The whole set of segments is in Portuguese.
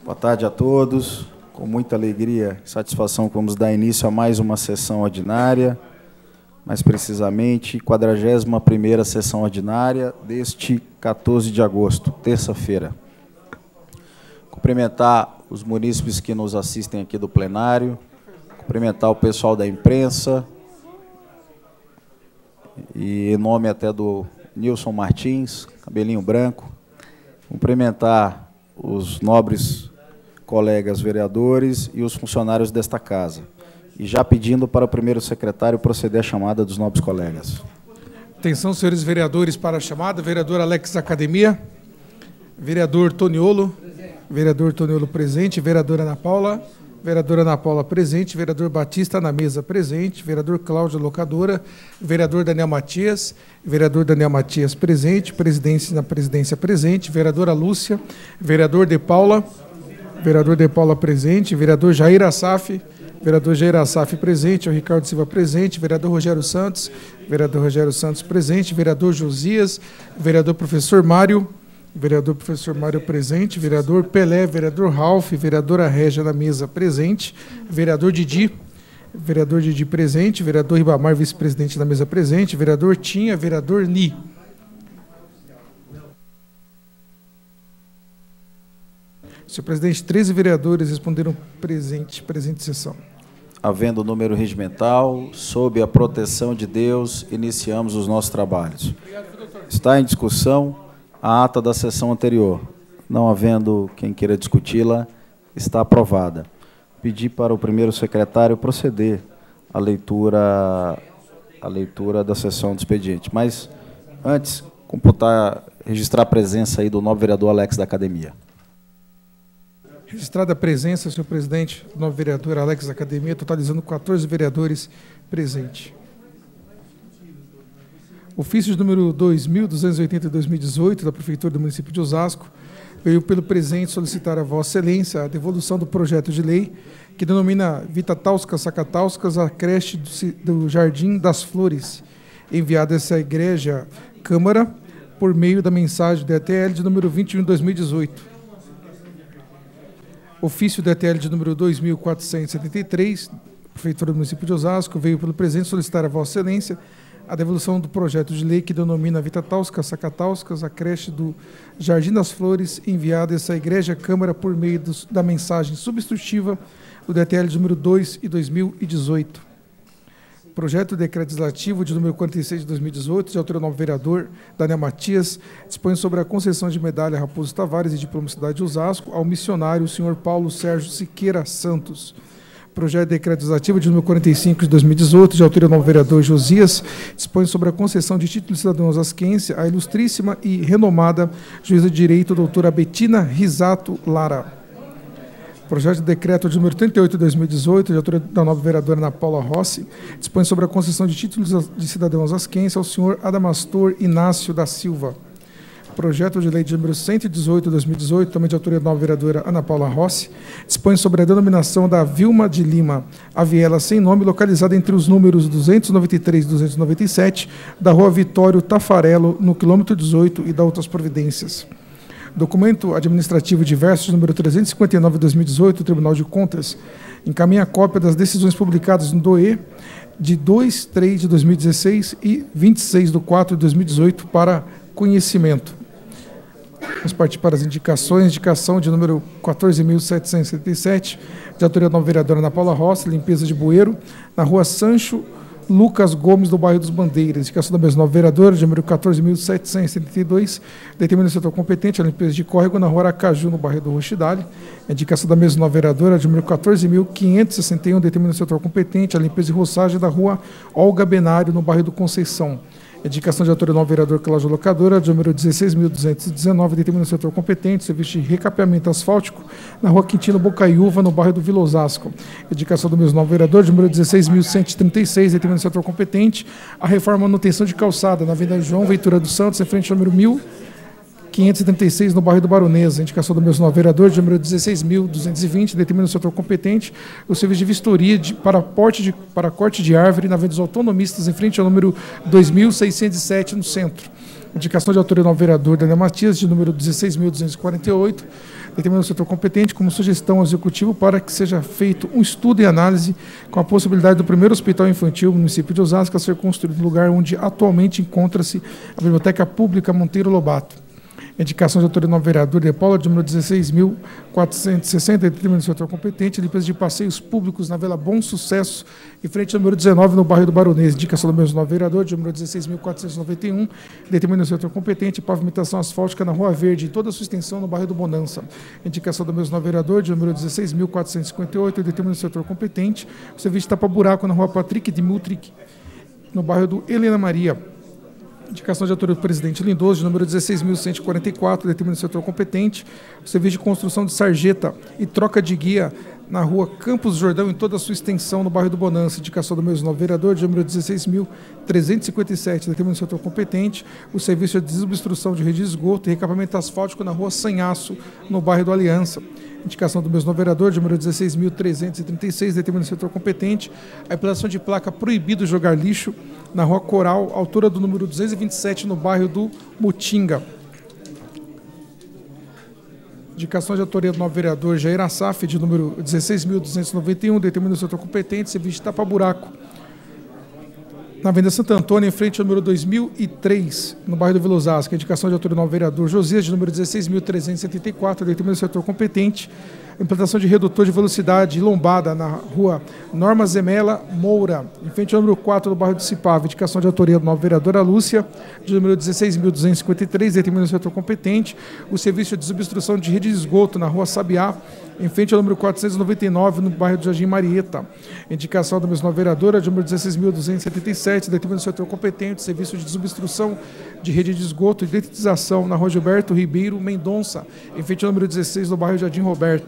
Boa tarde a todos. Com muita alegria e satisfação vamos dar início a mais uma sessão ordinária, mais precisamente, 41ª sessão ordinária deste 14 de agosto, terça-feira. Cumprimentar os munícipes que nos assistem aqui do plenário, cumprimentar o pessoal da imprensa, e em nome até do Nilson Martins, cabelinho branco, cumprimentar os nobres colegas vereadores e os funcionários desta casa. E já pedindo para o primeiro secretário proceder à chamada dos nobres colegas. Atenção, senhores vereadores, para a chamada. Vereador Alex da Academia. Vereador Toniolo. Vereador Toniolo presente. Vereadora Ana Paula. Vereadora Ana Paula presente. Vereador Batista na mesa presente. Vereador Cláudio Locadora. Vereador Daniel Matias. Vereador Daniel Matias presente. Presidência na presidência presente. Vereadora Lúcia. Vereador De Paula. Vereador De Paula presente, vereador Jair Assaf, vereador Jair Assaf presente, o Ricardo Silva presente, vereador Rogério Santos presente, vereador Josias, vereador professor Mário presente, vereador Pelé, vereador Ralf, vereadora Régia na mesa presente, vereador Didi presente, vereador Ribamar, vice-presidente da mesa presente, vereador Tinha, vereador Ni. Senhor presidente, 13 vereadores responderam presente sessão. Havendo o número regimental, sob a proteção de Deus, iniciamos os nossos trabalhos. Está em discussão a ata da sessão anterior. Não havendo quem queira discuti-la, está aprovada. Pedi para o primeiro secretário proceder à leitura da sessão do expediente. Mas, antes, registrar a presença aí do novo vereador Alex da Academia. Registrada a presença, senhor presidente, do novo vereador Alex da Academia, totalizando 14 vereadores presentes. Ofício de número 2.280 de 2018, da Prefeitura do município de Osasco, veio pelo presente solicitar a Vossa Excelência a devolução do projeto de lei que denomina Vita Tauscas Sacatauscas a creche do Jardim das Flores, enviada a essa igreja Câmara por meio da mensagem do DTL de número 21 de 2018. Ofício DTL de número 2.473, Prefeitura do município de Osasco, veio pelo presente solicitar a Vossa Excelência a devolução do projeto de lei que denomina Vita Tauscas Sacatauscas a creche do Jardim das Flores, enviada a essa igreja Câmara por meio da mensagem substitutiva do DTL de número 2 e 2018. Projeto de decreto legislativo de número 46 de 2018, de autoria do novo vereador Daniel Matias, dispõe sobre a concessão de medalha Raposo Tavares e diploma Cidade de Osasco ao missionário senhor Paulo Sérgio Siqueira Santos. Projeto de decreto legislativo de número 45 de 2018, de autoria do novo vereador Josias, dispõe sobre a concessão de título de cidadão osasquense à ilustríssima e renomada juíza de direito doutora Betina Risato Lara. Projeto de decreto de número 38 de 2018, de autoria da nova vereadora Ana Paula Rossi, dispõe sobre a concessão de títulos de cidadão osasquense ao senhor Adamastor Inácio da Silva. Projeto de lei de número 118 de 2018, também de autoria da nova vereadora Ana Paula Rossi, dispõe sobre a denominação da Vilma de Lima, a viela sem nome, localizada entre os números 293 e 297, da rua Vitório Tafarello, no quilômetro 18, e da outras providências. Documento administrativo diverso, número 359 de 2018, do Tribunal de Contas, encaminha cópia das decisões publicadas no DOE de 2/3 de 2016 e 26/4 de 2018 para conhecimento. Vamos partir para as indicações. Indicação de número 14.777, de autoria da nova vereadora Ana Paula Rossi, limpeza de bueiro, na rua Sancho Lucas Gomes, do bairro dos Bandeiras. Indicação da mesma nova vereadora, de número 14.772, determina o setor competente a limpeza de córrego na rua Aracaju, no bairro do Rochidale. Indicação da mesma nova vereadora, de número 14.561, determina o setor competente a limpeza de roçagem da rua Olga Benário, no bairro do Conceição. Indicação de autoria do novo vereador Cláudio Locadora, de número 16.219, determina o setor competente, serviço de recapeamento asfáltico na rua Quintino Bocaiúva, no bairro do Vila Osasco. Indicação do mesmo novo vereador, de número 16.136, determina o setor competente, a reforma e manutenção de calçada na Avenida João Ventura dos Santos, em frente ao número 1536, no bairro do Baronesa. Indicação do mesmo novo vereador, de número 16.220, determina o setor competente, o serviço de vistoria para corte de árvore na Avenida dos Autonomistas, em frente ao número 2607, no centro. Indicação de autoria do novo vereador Daniel Matias, de número 16.248, determina o setor competente como sugestão ao Executivo para que seja feito um estudo e análise com a possibilidade do primeiro hospital infantil no município de Osasco a ser construído no lugar onde atualmente encontra-se a Biblioteca Pública Monteiro Lobato. Indicação de autoria do novo vereador de Paula, de número 16.460, determina o setor competente, limpeza de passeios públicos na Vila Bom Sucesso, em frente ao número 19, no bairro do Baronês. Indicação do mesmo novo vereador, de número 16.491, determina o setor competente, pavimentação asfáltica na Rua Verde, em toda a sua extensão no bairro do Bonança. Indicação do mesmo novo vereador, de número 16.458, determina o setor competente, o serviço de tapa-buraco na Rua Patrick de Mutrick, no bairro do Helena Maria. Indicação de autoria do presidente Lindoso, de número 16.144, determina o setor competente, o serviço de construção de sarjeta e troca de guia na rua Campos Jordão, em toda a sua extensão, no bairro do Bonança. Indicação do mesmo novo vereador, de número 16.357, determina o setor competente, o serviço de desobstrução de rede de esgoto e recapamento asfáltico na rua Sanhaço, no bairro do Aliança. Indicação do mesmo vereador, de número 16.336, determina o setor competente, a implantação de placa proibido jogar lixo na Rua Coral, altura do número 227, no bairro do Mutinga. Indicação de autoria do novo vereador Jair Assaf, de número 16.291, determina o setor competente, serviço de tapa-buraco na Avenida Santo Antônio, em frente ao número 2003, no bairro do Vila Osasco. Indicação de autoria do novo vereador Josias, de número 16.374, determina o setor competente, implantação de redutor de velocidade lombada na rua Norma Zemela Moura, em frente ao número 4 do bairro do Cipava. Indicação de autoria do novo vereador Lúcia, de número 16.253, determina o setor competente, o serviço de desobstrução de rede de esgoto na rua Sabiá, em frente ao número 499, no bairro do Jardim Marieta. Indicação da mesma vereadora, de número 16.277, determina o setor competente, serviço de desobstrução de rede de esgoto e detetização na rua Gilberto Ribeiro Mendonça, em frente ao número 16, no bairro Jardim Roberto.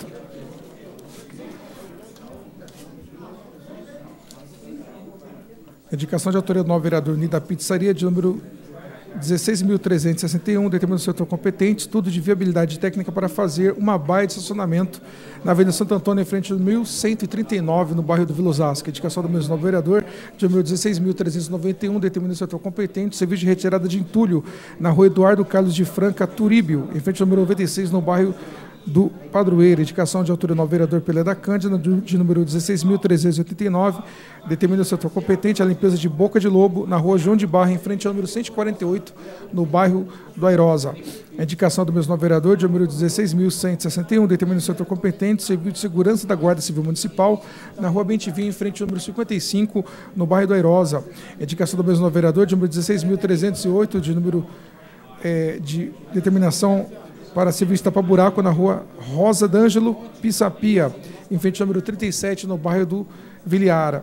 Indicação de autoria do novo vereador Nida Pizzaria, de número 16.361, determina o setor competente, estudo de viabilidade técnica para fazer uma baia de estacionamento na Avenida Santo Antônio, em frente ao 1139, no bairro do Vila Osasco. Indicação do mesmo novo vereador, de número 16.391, determina o setor competente, serviço de retirada de entulho na rua Eduardo Carlos de Franca, Turíbio, em frente ao número 96, no bairro do Padroeiro. Indicação de autoria do novo vereador Pelé da Cândida, de número 16.389, determina o setor competente, a limpeza de Boca de Lobo na rua João de Barra, em frente ao número 148, no bairro do Airosa. A indicação do mesmo novo vereador, de número 16.161, determina o setor competente, serviço de segurança da Guarda Civil Municipal na rua Bentivinha, em frente ao número 55, no bairro do Airosa. A indicação do mesmo novo vereador, de número 16.308, de número de determinação para serviço de tapa-buraco na rua Rosa D'Ângelo Pissapia, em frente ao número 37, no bairro do Viliara.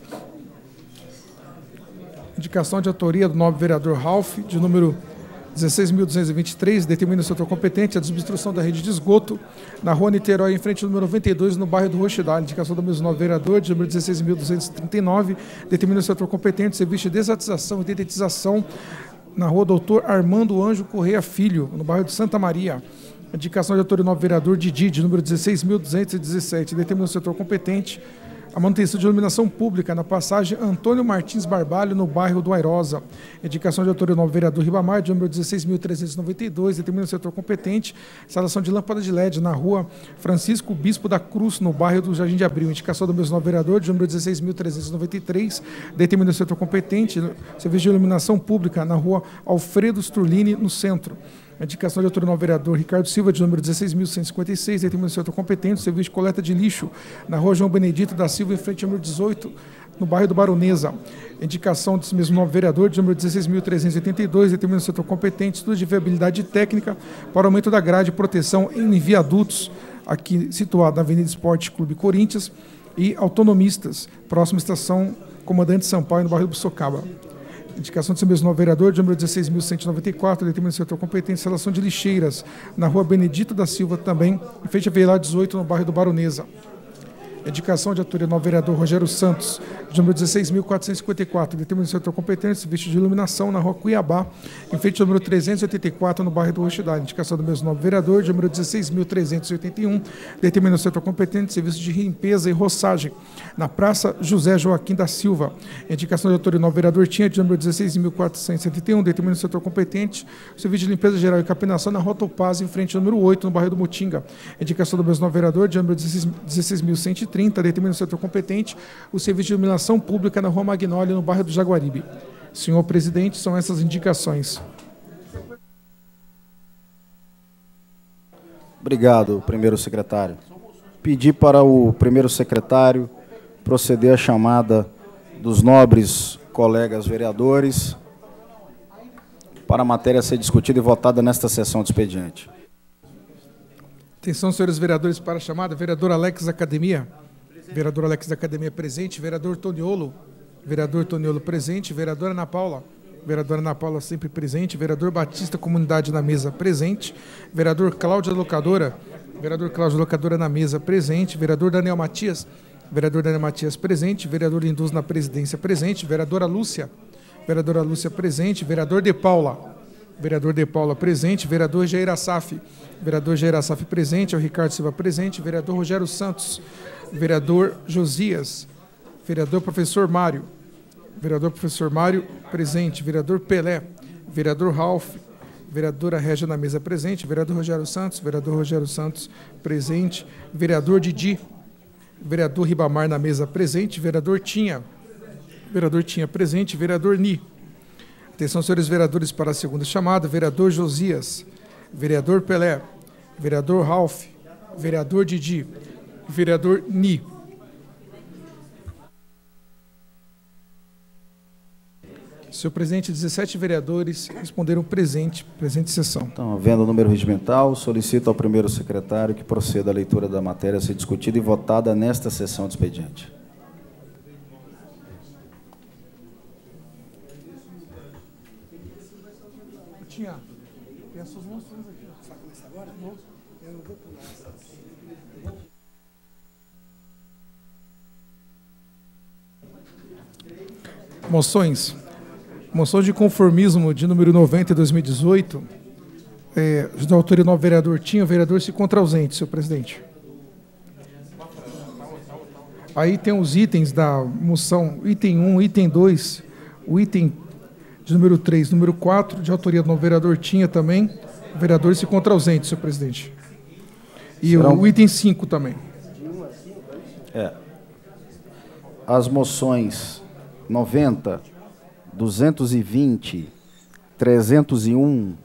Indicação de autoria do novo vereador Ralph, de número 16.223, determina o setor competente, a desobstrução da rede de esgoto na rua Niterói, em frente ao número 92, no bairro do Rochidale. Indicação do mesmo novo vereador, de número 16.239, determina o setor competente, serviço de desatização e detetização na rua Doutor Armando Anjo Correia Filho, no bairro de Santa Maria. Indicação de autoria do novo vereador Didi, de número 16.217, determina o setor competente, a manutenção de iluminação pública na passagem Antônio Martins Barbalho, no bairro do Airosa. Indicação de autoria do novo vereador Ribamar, de número 16.392, determina o setor competente, instalação de lâmpada de LED na rua Francisco Bispo da Cruz, no bairro do Jardim de Abril. Indicação do mesmo novo vereador, de número 16.393, determina o setor competente, serviço de iluminação pública na rua Alfredo Sturlini, no centro. A indicação de autoria do novo vereador Ricardo Silva, de número 16.156, determina o setor competente, serviço de coleta de lixo na rua João Benedito da Silva, em frente ao número 18, no bairro do Baronesa. A indicação desse mesmo novo vereador, de número 16.382, determina o setor competente, estudo de viabilidade técnica para aumento da grade de proteção em viadutos, aqui situado na Avenida Esporte Clube Corinthians, e autonomistas, próxima à estação Comandante Sampaio, no bairro do Sorocaba. Indicação desse mesmo novo vereador, de número 16.194, determina o setor competente, instalação de lixeiras na rua Benedito da Silva, também, em frente à Velar 18, no bairro do Baronesa. Indicação de autoria do novo vereador Rogério Santos, de número 16.454, determina o setor competente, serviço de iluminação na rua Cuiabá, em frente ao número 384, no bairro do Roxidade. Indicação do mesmo novo vereador, de número 16.381, determina o setor competente, serviço de limpeza e roçagem, na Praça José Joaquim da Silva. Indicação de autoria do novo vereador Tinha, de número 16.471, determina o setor competente, serviço de limpeza geral e capinação na Rua Topaz, em frente ao número 8, no bairro do Mutinga. Indicação do mesmo novo vereador, de número 16.130, determina o setor competente, o serviço de iluminação pública na Rua Magnólia, no bairro do Jaguaribe. Senhor presidente, são essas indicações. Obrigado, primeiro secretário. Pedir para o primeiro secretário proceder à chamada dos nobres colegas vereadores para a matéria ser discutida e votada nesta sessão de expediente. Atenção, senhores vereadores, para a chamada. Vereador Alex Academia. Vereador Alex da Academia presente. Vereador Toniolo. Vereador Toniolo presente. Vereadora Ana Paula. Vereadora Ana Paula sempre presente. Vereador Batista, comunidade na mesa, presente. Vereador Cláudia Locadora. Vereador Cláudia Locadora na mesa, presente. Vereador Daniel Matias. Vereador Daniel Matias presente. Vereador Linduz na presidência, presente. Vereadora Lúcia. Vereadora Lúcia presente. Vereador De Paula. Vereador De Paula presente. Vereador Jair Assaf. Vereador Jair Assaf presente. É o Ricardo Silva presente. Vereador Rogério Santos. Vereador Josias. Vereador Professor Mário. Vereador Professor Mário presente. Vereador Pelé. Vereador Ralph. Vereadora Régia na mesa presente. Vereador Rogério Santos. Vereador Rogério Santos presente. Vereador Didi. Vereador Ribamar na mesa presente. Vereador Tinha. Vereador Tinha presente. Vereador Ni. Atenção, senhores vereadores, para a segunda chamada. Vereador Josias. Vereador Pelé. Vereador Ralph. Vereador Didi. Vereador Ni. Senhor presidente, 17 vereadores responderam presente sessão. Então, havendo o número regimental, solicito ao primeiro secretário que proceda à leitura da matéria a ser discutida e votada nesta sessão de expediente. Tinha, tem as suas moções aqui. Você vai começar agora? Eu não vou pular. Moções. Moção de conformismo de número 90 de 2018, da autoria do novo vereador Tinha, o vereador se encontra ausente, senhor presidente. Aí tem os itens da moção, item 1, item 2, o item de número 3, número 4, de autoria do novo vereador Tinha também, o vereador se encontra ausente, senhor presidente. E o item 5 também. As moções 90, 220, 301,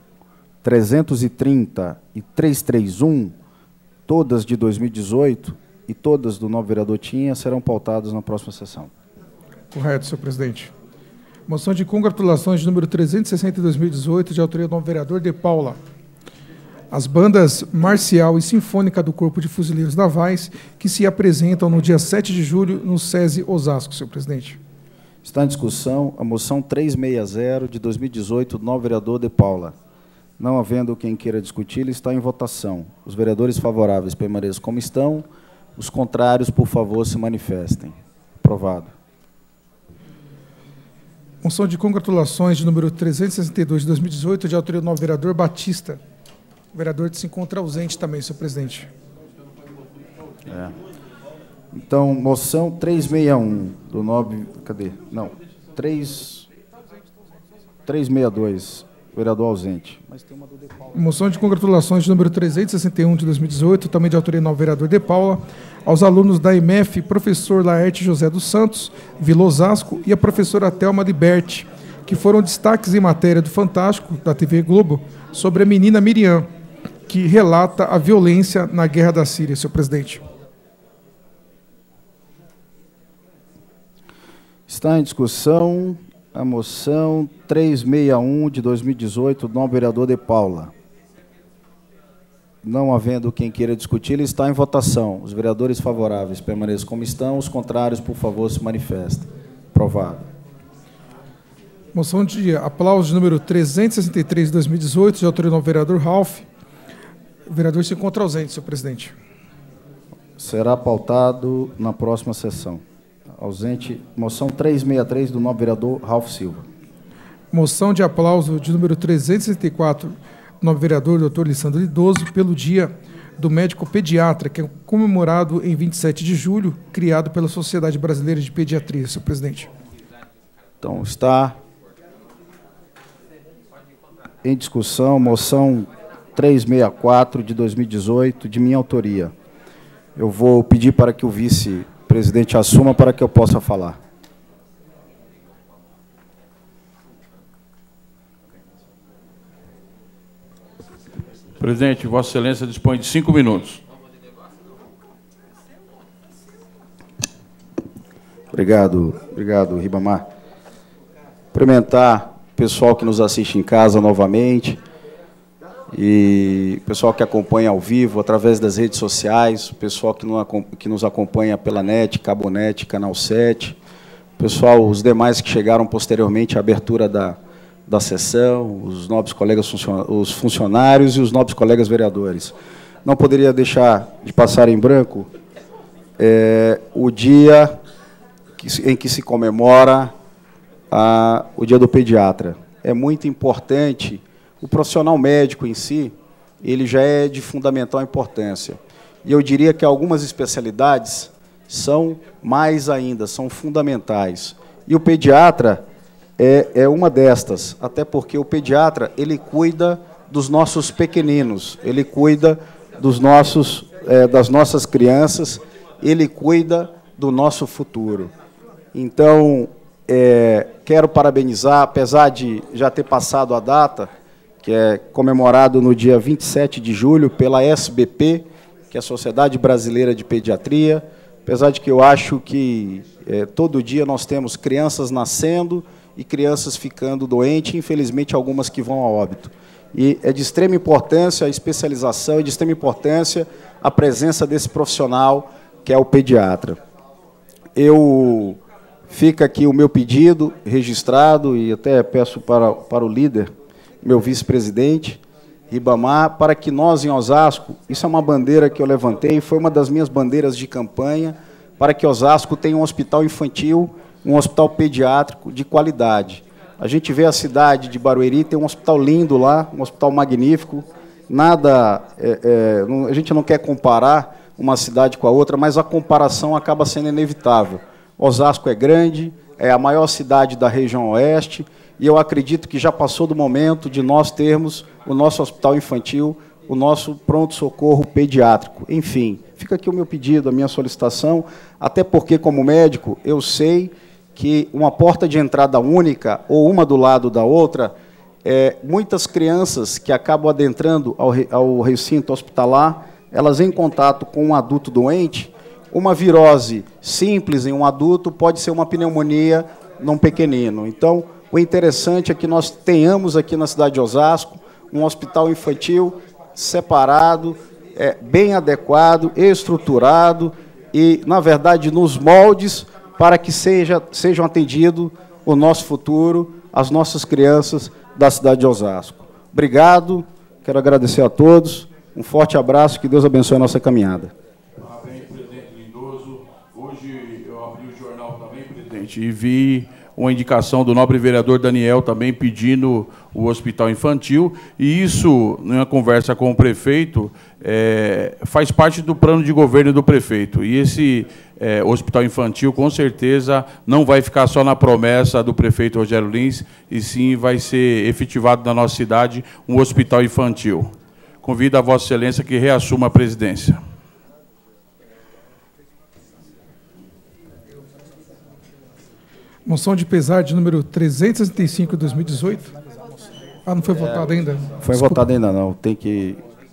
330 e 331, todas de 2018 e todas do novo vereador Tinha, serão pautadas na próxima sessão. Correto, senhor presidente. Moção de congratulações de número 360 de 2018, de autoria do novo vereador De Paula. As bandas marcial e sinfônica do Corpo de Fuzileiros Navais, que se apresentam no dia 7 de julho no SESI Osasco, senhor presidente. Está em discussão a moção 360 de 2018 do novo vereador De Paula. Não havendo quem queira discutir, ele está em votação. Os vereadores favoráveis permaneçam como estão. Os contrários, por favor, se manifestem. Aprovado. Moção de congratulações de número 362 de 2018, de autoria do novo vereador Batista. O vereador se encontra ausente também, senhor presidente. Então, moção 361 do novo... Cadê? Não. 362, vereador ausente. Mas tem uma do De Paula. Moção de congratulações de número 361 de 2018, também de autoria do novo vereador De Paula, aos alunos da IMEF, professor Laerte José dos Santos, Vila Osasco, e a professora Thelma Liberti, que foram destaques em matéria do Fantástico, da TV Globo, sobre a menina Miriam, que relata a violência na guerra da Síria, senhor presidente. Está em discussão a moção 361 de 2018 do novo vereador De Paula. Não havendo quem queira discutir, ele está em votação. Os vereadores favoráveis permaneçam como estão, os contrários, por favor, se manifestem. Aprovado. Moção de aplauso de número 363 de 2018, de autoria do novo vereador Ralph. O vereador se encontra ausente, senhor presidente. Será pautado na próxima sessão. Ausente, moção 363 do nobre vereador Ralph Silva. Moção de aplauso de número 364, do nobre vereador Dr. Lissandro Idoso, pelo Dia do Médico Pediatra, que é comemorado em 27 de julho, criado pela Sociedade Brasileira de Pediatria, senhor presidente. Então, está em discussão moção 364 de 2018, de minha autoria. Eu vou pedir para que o vice-presidente assuma para que eu possa falar. Presidente, Vossa Excelência dispõe de 5 minutos. Obrigado, Ribamar. Cumprimentar o pessoal que nos assiste em casa novamente, e o pessoal que acompanha ao vivo, através das redes sociais, o pessoal que nos acompanha pela NET, Cabonet, Canal 7, pessoal, os demais que chegaram posteriormente à abertura da sessão, os nobres colegas os funcionários e os nobres colegas vereadores. Não poderia deixar de passar em branco o dia em que se comemora o Dia do Pediatra. É muito importante, o profissional médico em si, ele já é de fundamental importância. E eu diria que algumas especialidades são mais ainda, são fundamentais. E o pediatra é uma destas, até porque o pediatra, ele cuida dos nossos pequeninos, ele cuida das nossas crianças, ele cuida do nosso futuro. Então, quero parabenizar, apesar de já ter passado a data, que é comemorado no dia 27 de julho pela SBP, que é a Sociedade Brasileira de Pediatria, apesar de que eu acho que todo dia nós temos crianças nascendo e crianças ficando doentes, infelizmente algumas que vão a óbito. E é de extrema importância a especialização, é de extrema importância a presença desse profissional, que é o pediatra. Fica aqui o meu pedido registrado, e até peço para o líder, meu vice-presidente, Ribamar, para que nós, em Osasco, isso é uma bandeira que eu levantei, foi uma das minhas bandeiras de campanha, para que Osasco tenha um hospital infantil, um hospital pediátrico de qualidade. A gente vê a cidade de Barueri, tem um hospital lindo lá, um hospital magnífico, a gente não quer comparar uma cidade com a outra, mas a comparação acaba sendo inevitável. Osasco é grande, é a maior cidade da região oeste, e eu acredito que já passou do momento de nós termos o nosso hospital infantil, o nosso pronto-socorro pediátrico. Enfim, fica aqui o meu pedido, a minha solicitação, até porque, como médico, eu sei que uma porta de entrada única, ou uma do lado da outra, muitas crianças que acabam adentrando ao recinto hospitalar, elas em contato com um adulto doente, uma virose simples em um adulto pode ser uma pneumonia num pequenino. Então, o interessante é que nós tenhamos aqui na cidade de Osasco um hospital infantil separado, bem adequado, estruturado e, na verdade, nos moldes para que sejam atendidos o nosso futuro, as nossas crianças da cidade de Osasco. Obrigado, quero agradecer a todos, um forte abraço, que Deus abençoe a nossa caminhada. Parabéns, presidente Lindoso. Hoje eu abri o jornal também, presidente, e vi uma indicação do nobre vereador Daniel também pedindo o hospital infantil, e isso, numa conversa com o prefeito, faz parte do plano de governo do prefeito. E esse hospital infantil, com certeza, não vai ficar só na promessa do prefeito Rogério Lins, e sim vai ser efetivado na nossa cidade um hospital infantil. Convido a Vossa Excelência que reassuma a presidência. Moção de pesar de número 365 de 2018. Não foi votado ainda? Foi votado ainda não, tem que...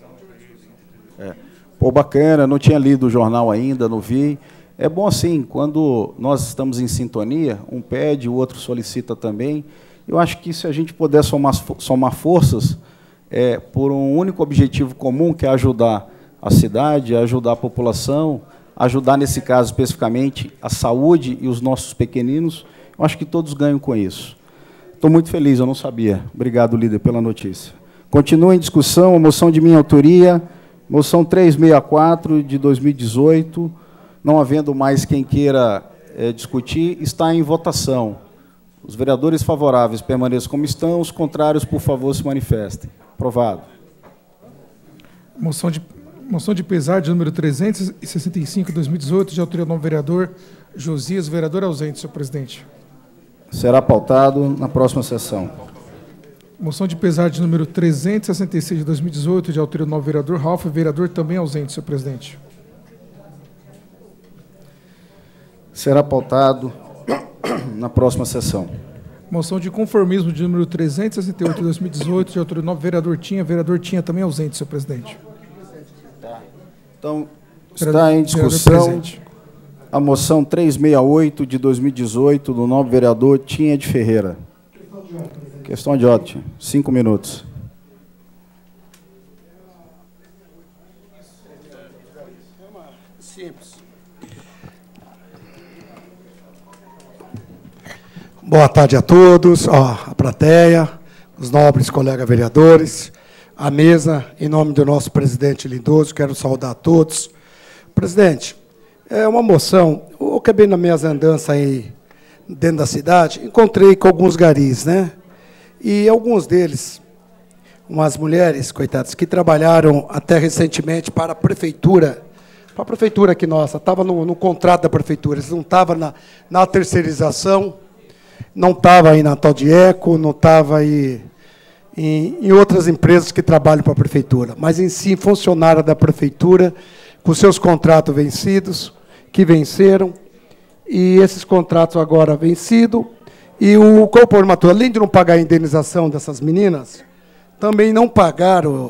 Pô, bacana, não tinha lido o jornal ainda, não vi. É bom assim, quando nós estamos em sintonia, um pede, o outro solicita também. Eu acho que se a gente puder somar forças por um único objetivo comum, que é ajudar a cidade, ajudar a população, ajudar, nesse caso, especificamente, a saúde e os nossos pequeninos, eu acho que todos ganham com isso. Estou muito feliz, eu não sabia. Obrigado, líder, pela notícia. Continua em discussão a moção de minha autoria Moção 364, de 2018, não havendo mais quem queira discutir, está em votação. Os vereadores favoráveis permaneçam como estão, os contrários, por favor, se manifestem. Aprovado. Moção de pesar de número 365, de 2018, de autoria do novo vereador Josias, vereador ausente, senhor presidente. Será pautado na próxima sessão. Moção de pesar de número 366, de 2018, de autoria do novo vereador Ralf, vereador também ausente, senhor presidente. Será pautado na próxima sessão. Moção de conformismo de número 368, de 2018, de autoria do novo vereador Tinha também ausente, senhor presidente. Então, está em discussão a moção 368, de 2018, do novo vereador Tinha de Ferreira. Questão de ordem, 5 minutos. Simples. Boa tarde a todos, a plateia, os nobres colegas vereadores, a mesa, em nome do nosso presidente Lindoso, quero saudar a todos. Presidente, é uma moção, eu acabei na minha andança aí dentro da cidade, encontrei com alguns garis, né? E alguns deles, umas mulheres, coitadas, que trabalharam até recentemente para a prefeitura aqui nossa, estava no contrato da prefeitura, eles não estavam na terceirização, não estava aí na tal de Eco, não estava aí em outras empresas que trabalham para a prefeitura, mas em si funcionária da prefeitura, com seus contratos vencidos, que venceram, e esses contratos agora vencidos, e o Corpo Armador, além de não pagar a indenização dessas meninas, também não pagaram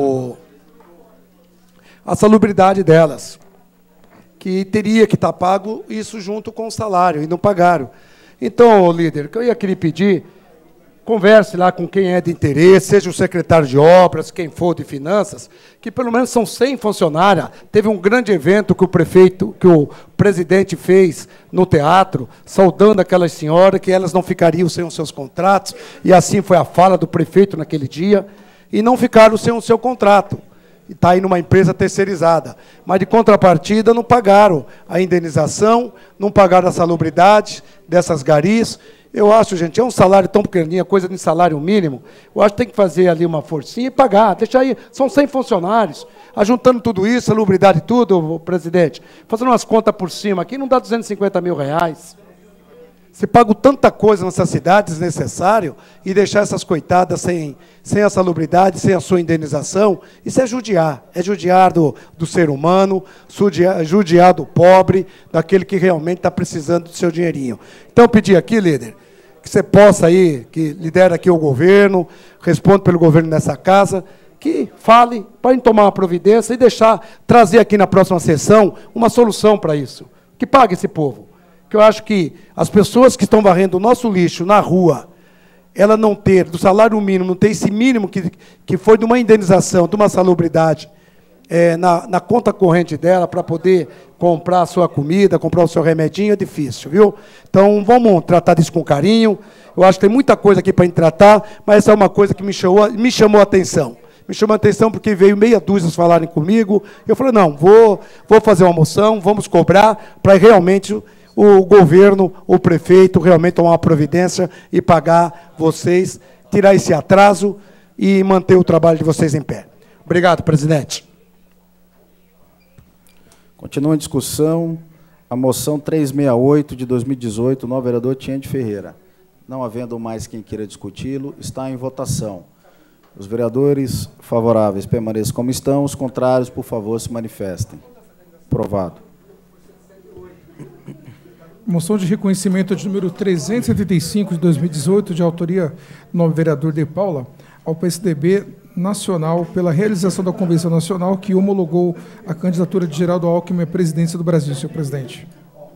a salubridade delas, que teria que estar pago isso junto com o salário, e não pagaram. Então, líder, o que eu ia querer pedir, converse lá com quem é de interesse, seja o secretário de obras, quem for de finanças, que pelo menos são 100 funcionários. Teve um grande evento que o presidente fez no teatro, saudando aquelas senhoras, que elas não ficariam sem os seus contratos, e assim foi a fala do prefeito naquele dia, e não ficaram sem o seu contrato. Está aí numa empresa terceirizada. Mas, de contrapartida, não pagaram a indenização, não pagaram a salubridade dessas garis. Eu acho, gente, é um salário tão pequenininho, coisa de salário mínimo, eu acho que tem que fazer ali uma forcinha e pagar, deixa aí, são 100 funcionários, ajuntando tudo isso, salubridade e tudo, presidente, fazendo umas contas por cima aqui, não dá 250 mil reais. Se paga tanta coisa nessa cidade, desnecessário, e deixar essas coitadas sem a salubridade, sem a sua indenização, isso é judiar do ser humano, judiar do pobre, daquele que realmente está precisando do seu dinheirinho. Então, eu pedi aqui, líder, que você possa aí, que lidera aqui o governo, responde pelo governo nessa casa, que fale para tomar uma providência e trazer aqui na próxima sessão uma solução para isso. Que pague esse povo. Que eu acho que as pessoas que estão varrendo o nosso lixo na rua, ela não ter, do salário mínimo, não ter esse mínimo que foi de uma indenização, de uma salubridade, na conta corrente dela, para poder comprar a sua comida, comprar o seu remedinho, é difícil, viu? Então, vamos tratar disso com carinho. Eu acho que tem muita coisa aqui para a gente tratar, mas essa é uma coisa que me chamou a atenção. Me chamou a atenção porque veio meia dúzia falarem comigo. Eu falei, não, vou fazer uma moção, vamos cobrar, para realmente o governo, o prefeito, realmente tomar uma providência e pagar vocês, tirar esse atraso e manter o trabalho de vocês em pé. Obrigado, presidente. Continua em discussão a moção 368, de 2018, do novo vereador Tinha de Ferreira. Não havendo mais quem queira discuti-lo, está em votação. Os vereadores favoráveis permaneçam como estão, os contrários, por favor, se manifestem. Aprovado. Moção de reconhecimento de número 375, de 2018, de autoria do novo vereador De Paula, ao PSDB Nacional, pela realização da Convenção Nacional que homologou a candidatura de Geraldo Alckmin à presidência do Brasil, senhor presidente.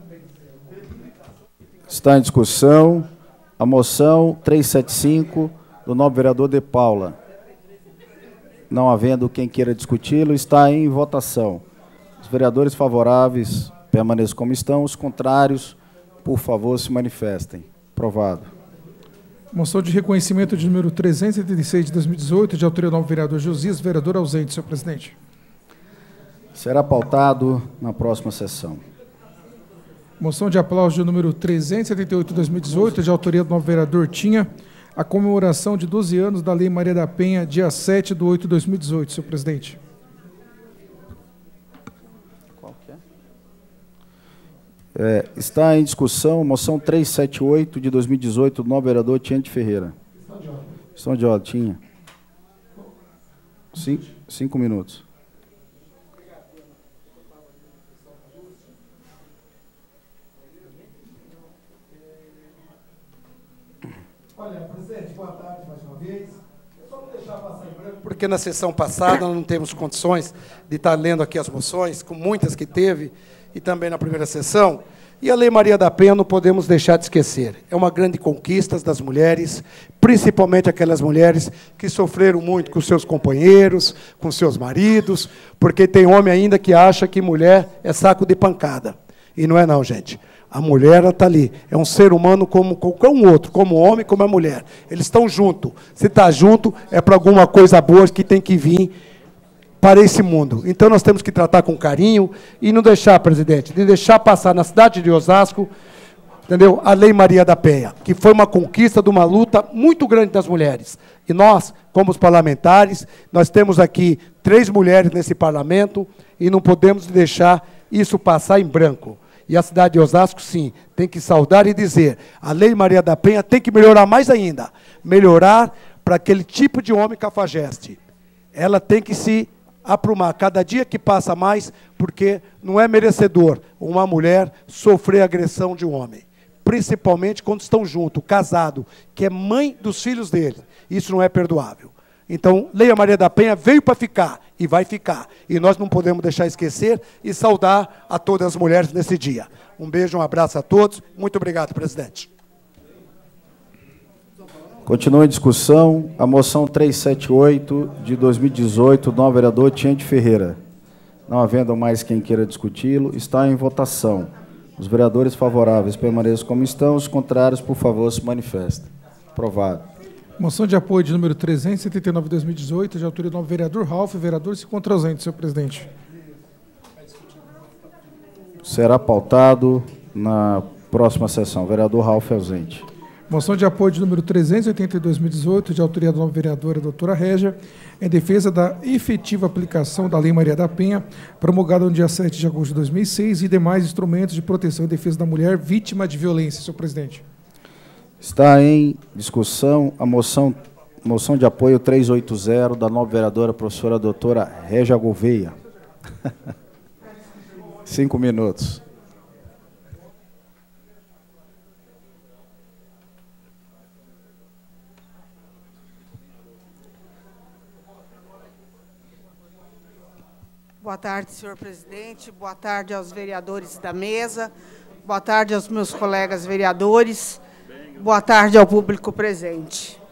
Está em discussão a moção 375, do novo vereador De Paula. Não havendo quem queira discuti-lo, está em votação. Os vereadores favoráveis permaneçam como estão, os contrários, por favor, se manifestem. Aprovado. Moção de reconhecimento de número 376, de 2018, de autoria do novo vereador Josias, vereador ausente, senhor presidente. Será pautado na próxima sessão. Moção de aplauso de número 378 de 2018, de autoria do novo vereador Tinha, a comemoração de 12 anos da Lei Maria da Penha, dia 7/8 de 2018, senhor presidente. Qual que é? Está em discussão a moção 378 de 2018 do novo vereador Tinha de Ferreira. Questão de ordem, Tinha. 5 minutos. Olha, presidente, boa tarde mais uma vez. Só não deixar passar em branco, porque na sessão passada nós não temos condições de estar lendo aqui as moções, com muitas que teve, e também na primeira sessão. E a Lei Maria da Penha não podemos deixar de esquecer. É uma grande conquista das mulheres, principalmente aquelas mulheres que sofreram muito com seus companheiros, com seus maridos, porque tem homem ainda que acha que mulher é saco de pancada. E não é não, gente. A mulher está ali, é um ser humano como qualquer um outro, como o homem, como a mulher. Eles estão juntos. Se está junto, é para alguma coisa boa que tem que vir para esse mundo. Então, nós temos que tratar com carinho e não deixar, presidente, de deixar passar na cidade de Osasco, entendeu? A Lei Maria da Penha, que foi uma conquista de uma luta muito grande das mulheres. E nós, como os parlamentares, nós temos aqui 3 mulheres nesse parlamento e não podemos deixar isso passar em branco. E a cidade de Osasco, sim, tem que saudar e dizer, a Lei Maria da Penha tem que melhorar mais ainda. Melhorar para aquele tipo de homem cafajeste. Ela tem que se aprumar cada dia que passa mais, porque não é merecedor uma mulher sofrer agressão de um homem. Principalmente quando estão juntos, casado, que é mãe dos filhos dele. Isso não é perdoável. Então, Lei Maria da Penha veio para ficar e vai ficar. E nós não podemos deixar esquecer e saudar a todas as mulheres nesse dia. Um beijo, um abraço a todos. Muito obrigado, presidente. Continua em discussão a moção 378 de 2018 do novo vereador Tinha de Ferreira. Não havendo mais quem queira discuti-lo, está em votação. Os vereadores favoráveis permaneçam como estão, os contrários, por favor, se manifestem. Aprovado. Moção de apoio de número 379 de 2018, de autoria do novo vereador Ralf, vereador se encontra ausente, senhor presidente. Será pautado na próxima sessão. Vereador Ralf ausente. Moção de apoio de número 380 de 2018, de autoria da nova vereadora doutora Régia, em defesa da efetiva aplicação da Lei Maria da Penha, promulgada no dia 7 de agosto de 2006, e demais instrumentos de proteção e defesa da mulher vítima de violência, senhor presidente. Está em discussão a moção de apoio 380 da nova vereadora professora doutora Régia Gouveia. 5 minutos. Boa tarde, senhor presidente. Boa tarde aos vereadores da mesa. Boa tarde aos meus colegas vereadores. Boa tarde ao público presente.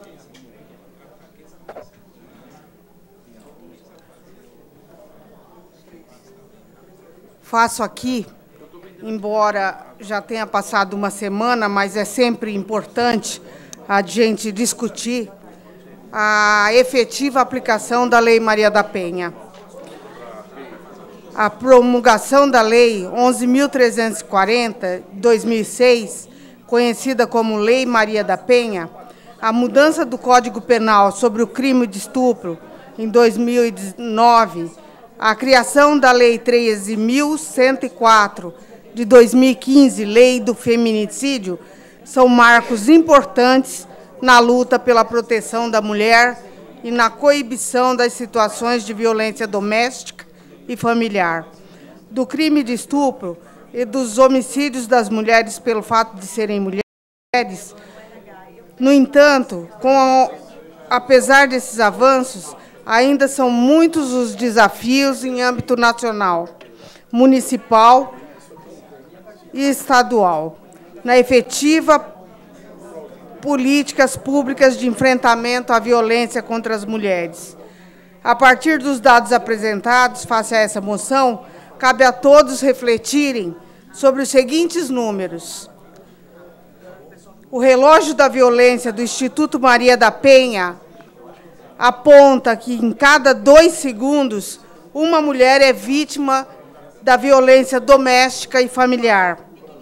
Faço aqui, embora já tenha passado uma semana, mas é sempre importante a gente discutir a efetiva aplicação da Lei Maria da Penha. A promulgação da Lei 11.340, de 2006, conhecida como Lei Maria da Penha, a mudança do Código Penal sobre o crime de estupro em 2009, a criação da Lei 13.104, de 2015, Lei do Feminicídio, são marcos importantes na luta pela proteção da mulher e na coibição das situações de violência doméstica e familiar, do crime de estupro e dos homicídios das mulheres pelo fato de serem mulheres. No entanto, apesar desses avanços, ainda são muitos os desafios em âmbito nacional, municipal e estadual, na efetiva políticas públicas de enfrentamento à violência contra as mulheres. A partir dos dados apresentados face a essa moção, cabe a todos refletirem sobre os seguintes números. O relógio da violência do Instituto Maria da Penha aponta que em cada 2 segundos uma mulher é vítima da violência doméstica e familiar.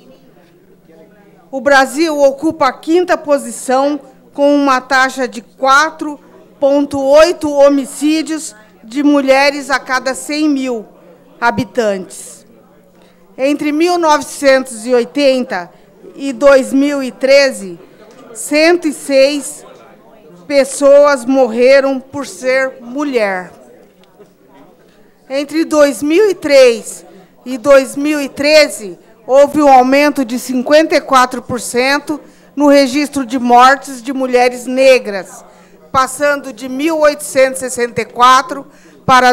O Brasil ocupa a 5ª posição, com uma taxa de 4,8 homicídios de mulheres a cada 100 mil habitantes. Entre 1980 e 2013, 106 pessoas morreram por ser mulher. Entre 2003 e 2013, houve um aumento de 54% no registro de mortes de mulheres negras, passando de 1.864 para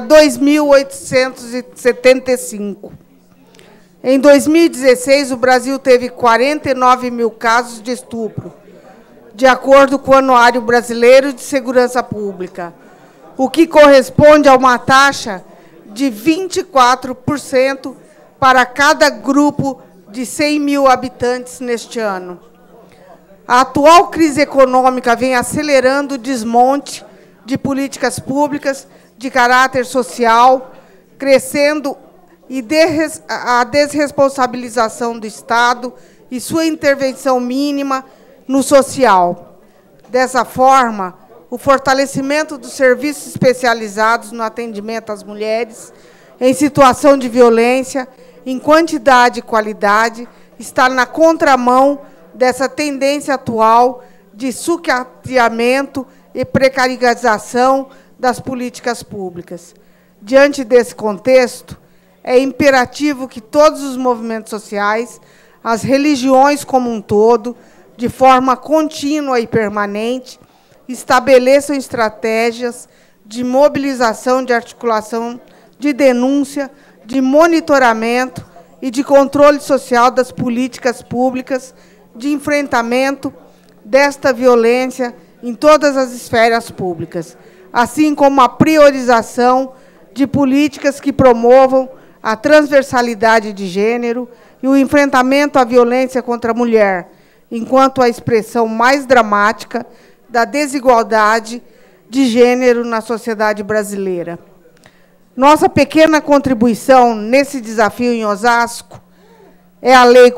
2.875. Em 2016, o Brasil teve 49 mil casos de estupro, de acordo com o Anuário Brasileiro de Segurança Pública, o que corresponde a uma taxa de 24% para cada grupo de 100 mil habitantes neste ano. A atual crise econômica vem acelerando o desmonte de políticas públicas de caráter social, crescendo a desresponsabilização do Estado e sua intervenção mínima no social. Dessa forma, o fortalecimento dos serviços especializados no atendimento às mulheres em situação de violência, em quantidade e qualidade, está na contramão dessa tendência atual de sucateamento e precarização das políticas públicas. Diante desse contexto, é imperativo que todos os movimentos sociais, as religiões como um todo, de forma contínua e permanente, estabeleçam estratégias de mobilização, de articulação, de denúncia, de monitoramento e de controle social das políticas públicas de enfrentamento desta violência em todas as esferas públicas, assim como a priorização de políticas que promovam a transversalidade de gênero e o enfrentamento à violência contra a mulher, enquanto a expressão mais dramática da desigualdade de gênero na sociedade brasileira. Nossa pequena contribuição nesse desafio em Osasco é a Lei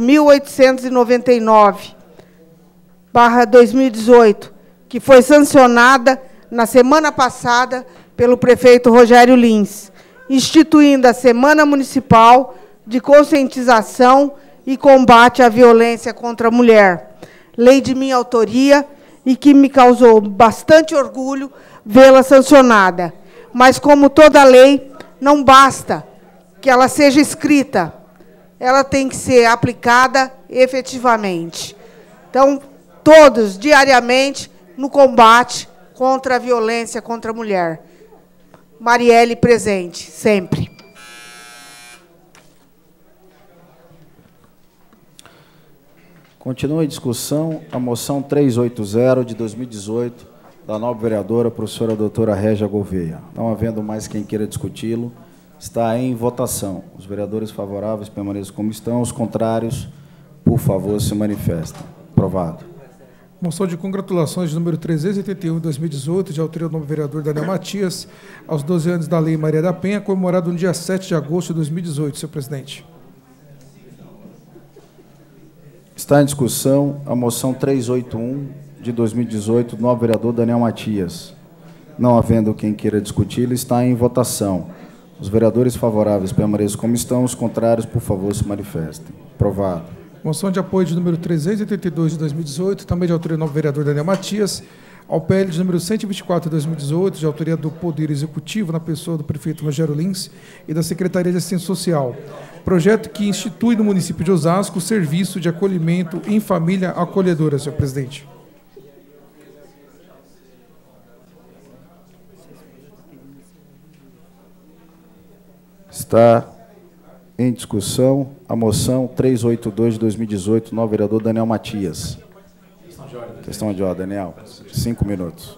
4.899/2018, que foi sancionada na semana passada pelo prefeito Rogério Lins, instituindo a Semana Municipal de Conscientização e Combate à Violência contra a Mulher. Lei de minha autoria e que me causou bastante orgulho vê-la sancionada. Mas, como toda lei, não basta que ela seja escrita, ela tem que ser aplicada efetivamente. Então, todos, diariamente, no combate contra a violência contra a mulher. Marielle presente, sempre. Continua em discussão a moção 380 de 2018, da nobre vereadora, professora doutora Régia Gouveia. Não havendo mais quem queira discuti-lo, está em votação. Os vereadores favoráveis permaneçam como estão, os contrários, por favor, se manifestem. Aprovado. Moção de congratulações de número 381 de 2018, de autoria do novo vereador Daniel Matias, aos 12 anos da Lei Maria da Penha, comemorado no dia 7 de agosto de 2018, senhor presidente. Está em discussão a moção 381 de 2018, do novo vereador Daniel Matias. Não havendo quem queira discuti-lo, está em votação. Os vereadores favoráveis permaneçam como estão, os contrários, por favor, se manifestem. Aprovado. Moção de apoio de número 382 de 2018, também de autoria do novo vereador Daniel Matias, ao PL de número 124 de 2018, de autoria do Poder Executivo, na pessoa do prefeito Rogério Lins e da Secretaria de Assistência Social. Projeto que institui no município de Osasco o serviço de acolhimento em família acolhedora, senhor presidente. Está em discussão a moção 382 de 2018, do novo vereador Daniel Matias. Questão de ordem, Daniel. 5 minutos.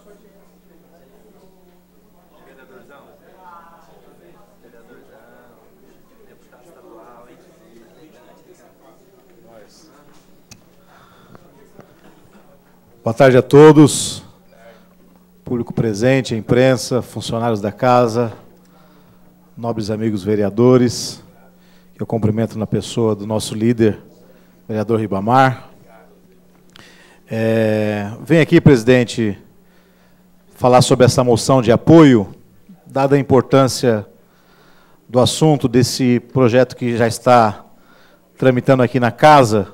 Boa tarde a todos, público presente, a imprensa, funcionários da casa, nobres amigos vereadores, que eu cumprimento na pessoa do nosso líder, vereador Ribamar. Venho aqui, presidente, falar sobre essa moção de apoio, dada a importância do assunto desse projeto que já está tramitando aqui na casa.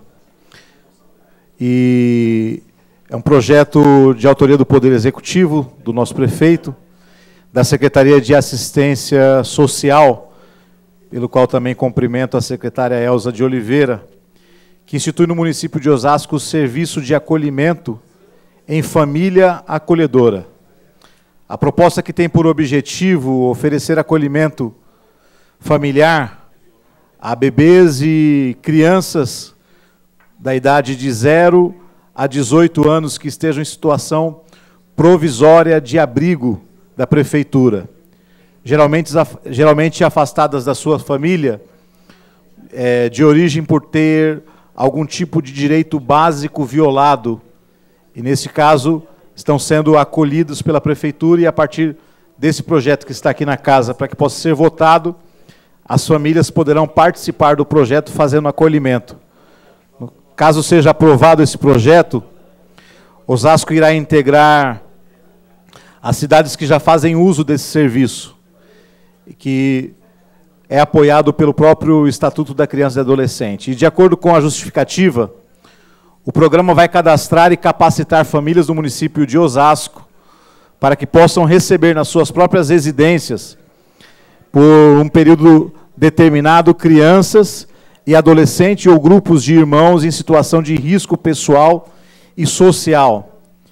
E é um projeto de autoria do Poder Executivo, do nosso prefeito, da Secretaria de Assistência Social, pelo qual também cumprimento a secretária Elza de Oliveira, que institui no município de Osasco o serviço de acolhimento em família acolhedora. A proposta que tem por objetivo oferecer acolhimento familiar a bebês e crianças da idade de 0 a 18 anos que estejam em situação provisória de abrigo da prefeitura, geralmente afastadas da sua família, de origem por ter algum tipo de direito básico violado, e nesse caso estão sendo acolhidos pela prefeitura, e a partir desse projeto que está aqui na casa, para que possa ser votado, as famílias poderão participar do projeto fazendo acolhimento. Caso seja aprovado esse projeto, Osasco irá integrar as cidades que já fazem uso desse serviço, que é apoiado pelo próprio Estatuto da Criança e Adolescente. E, de acordo com a justificativa, o programa vai cadastrar e capacitar famílias do município de Osasco para que possam receber nas suas próprias residências, por um período determinado, crianças e adolescentes ou grupos de irmãos em situação de risco pessoal e social,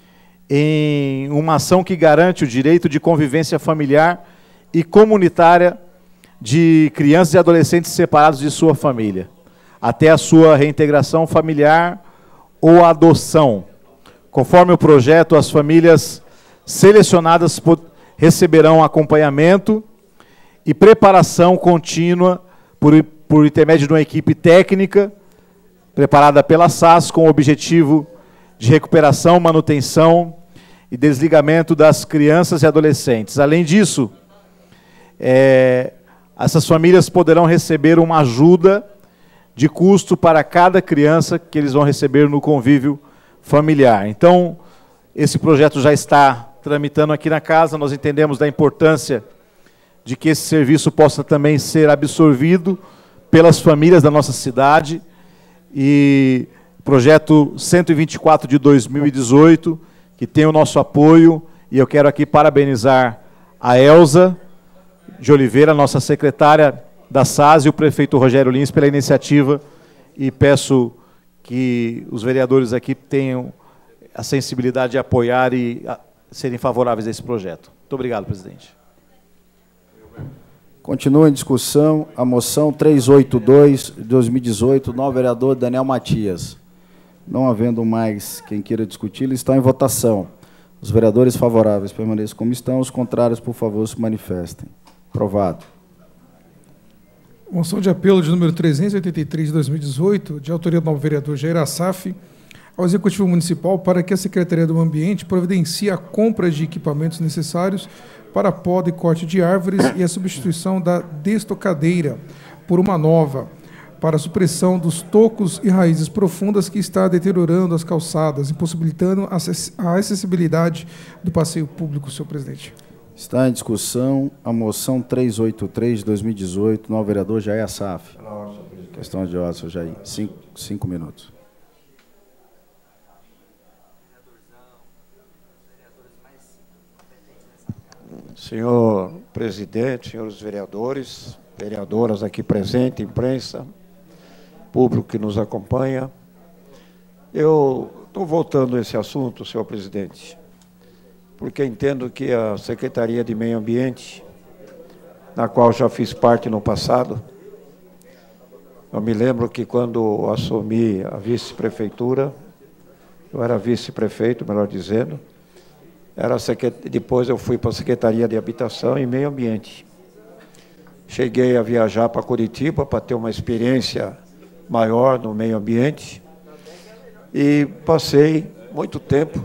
em uma ação que garante o direito de convivência familiar e comunitária de crianças e adolescentes separados de sua família, até a sua reintegração familiar ou adoção. Conforme o projeto, as famílias selecionadas receberão acompanhamento e preparação contínua por intermédio de uma equipe técnica preparada pela SAS com o objetivo de recuperação, manutenção e desligamento das crianças e adolescentes. Além disso, essas famílias poderão receber uma ajuda de custo para cada criança que eles vão receber no convívio familiar. Então, esse projeto já está tramitando aqui na casa, nós entendemos da importância de que esse serviço possa também ser absorvido pelas famílias da nossa cidade, e projeto 124 de 2018, que tem o nosso apoio, e eu quero aqui parabenizar a Elza de Oliveira, nossa secretária da SAS, e o prefeito Rogério Lins pela iniciativa, e peço que os vereadores aqui tenham a sensibilidade de apoiar e serem favoráveis a esse projeto. Muito obrigado, presidente. Continua em discussão a moção 382 de 2018, novo vereador Daniel Matias. Não havendo mais quem queira discutir, ele está em votação. Os vereadores favoráveis permaneçam como estão, os contrários, por favor, se manifestem. Aprovado. Moção de apelo de número 383 de 2018, de autoria do novo vereador Jair Assaf, ao Executivo Municipal para que a Secretaria do Ambiente providencie a compra de equipamentos necessários para poda e corte de árvores e a substituição da destocadeira por uma nova, para a supressão dos tocos e raízes profundas que está deteriorando as calçadas, impossibilitando a acessibilidade do passeio público, senhor presidente. Está em discussão a moção 383 de 2018, novo vereador Jair Assaf. Questão de ordem, senhor Jair. 5 minutos. Senhor presidente, senhores vereadores, vereadoras aqui presentes, imprensa, público que nos acompanha, eu estou voltando a esse assunto, senhor presidente, porque entendo que a Secretaria de Meio Ambiente, na qual já fiz parte no passado, eu me lembro que quando assumi a vice-prefeitura, eu era vice-prefeito, melhor dizendo, depois eu fui para a Secretaria de Habitação e Meio Ambiente. Cheguei a viajar para Curitiba para ter uma experiência maior no meio ambiente e passei muito tempo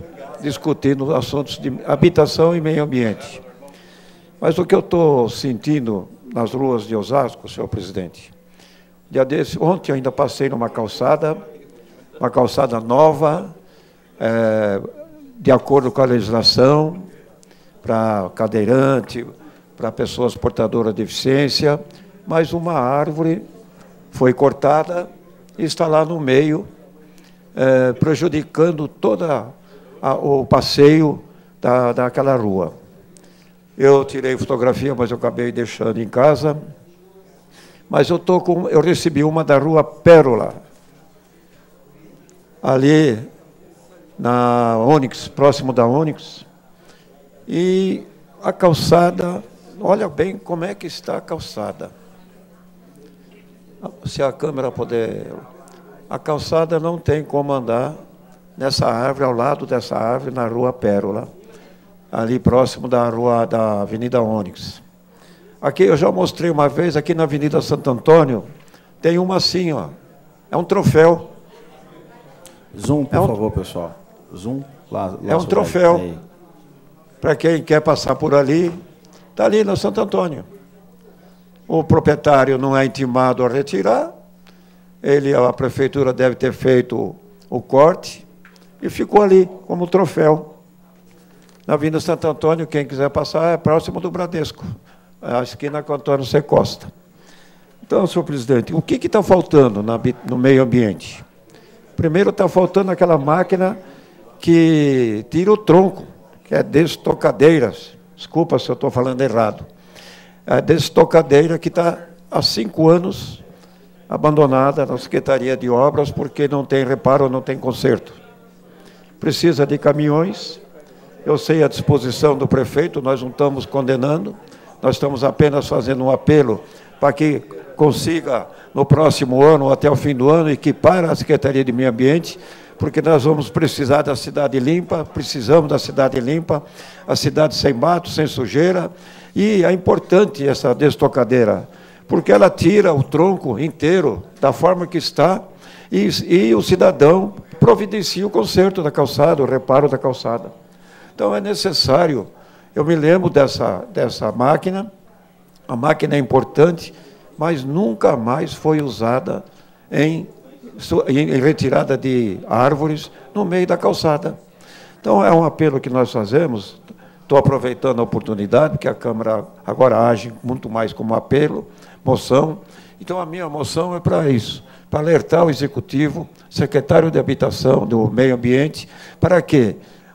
discutindo assuntos de habitação e meio ambiente. Mas o que eu estou sentindo nas ruas de Osasco, senhor presidente. Ontem eu ainda passei numa calçada nova, de acordo com a legislação, para cadeirante, para pessoas portadoras de deficiência, mas uma árvore foi cortada e está lá no meio, prejudicando todo o passeio daquela rua. Eu tirei fotografia, mas eu acabei deixando em casa. Mas eu recebi uma da Rua Pérola, ali na Ônix, próximo da Ônix, e a calçada, olha bem como é que está a calçada. Se a câmera puder... A calçada não tem como andar nessa árvore, ao lado dessa árvore, na Rua Pérola, ali próximo da Avenida Ônix. Aqui eu já mostrei uma vez, aqui na Avenida Santo Antônio, tem uma assim, ó, é um troféu. Zoom, por favor, pessoal. Zoom. Lá é um troféu. Para quem quer passar por ali, está ali no Santo Antônio. O proprietário não é intimado a retirar, a prefeitura deve ter feito o corte e ficou ali como troféu. Na Avenida Santo Antônio, quem quiser passar, é próximo do Bradesco, a esquina com Antônio C. Costa. Então, senhor presidente, o que está faltando no meio ambiente? Primeiro, está faltando aquela máquina que tira o tronco, que é destocadeiras. Desculpa se eu estou falando errado. É destocadeira que está há 5 anos abandonada na Secretaria de Obras, porque não tem reparo, não tem conserto. Precisa de caminhões. Eu sei a disposição do prefeito, nós não estamos condenando, nós estamos apenas fazendo um apelo para que consiga, no próximo ano, ou até o fim do ano, equipar a Secretaria de Meio Ambiente, porque nós vamos precisar da cidade limpa, precisamos da cidade limpa, a cidade sem mato, sem sujeira, e é importante essa destocadeira, porque ela tira o tronco inteiro da forma que está, e o cidadão providencia o conserto da calçada, o reparo da calçada. Então, é necessário, eu me lembro dessa máquina, a máquina é importante, mas nunca mais foi usada em retirada de árvores no meio da calçada. Então, é um apelo que nós fazemos, estou aproveitando a oportunidade, porque a Câmara agora age muito mais como apelo, moção. Então, a minha moção é para isso, para alertar o Executivo, secretário de Habitação, do Meio Ambiente, para que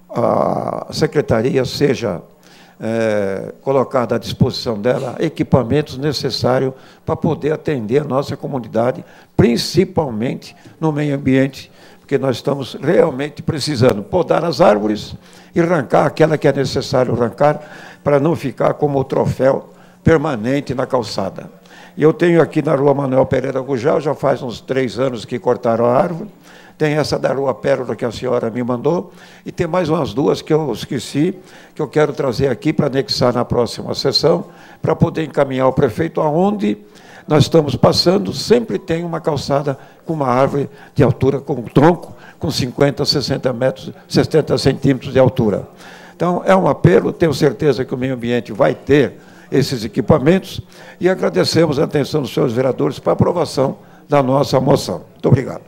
a Secretaria seja colocada à disposição dela equipamentos necessários para poder atender a nossa comunidade, principalmente no meio ambiente, porque nós estamos realmente precisando podar as árvores e arrancar aquela que é necessário arrancar, para não ficar como o troféu permanente na calçada. E eu tenho aqui na Rua Manuel Pereira Gugel, já faz uns 3 anos que cortaram a árvore, tem essa da Rua Pérola que a senhora me mandou, e tem mais umas 2 que eu esqueci, que eu quero trazer aqui para anexar na próxima sessão, para poder encaminhar ao prefeito aonde nós estamos passando, sempre tem uma calçada com uma árvore de altura, com um tronco, com 50, 60 metros, 70 centímetros de altura. Então, é um apelo, tenho certeza que o meio ambiente vai ter esses equipamentos, e agradecemos a atenção dos senhores vereadores para a aprovação da nossa moção. Muito obrigado.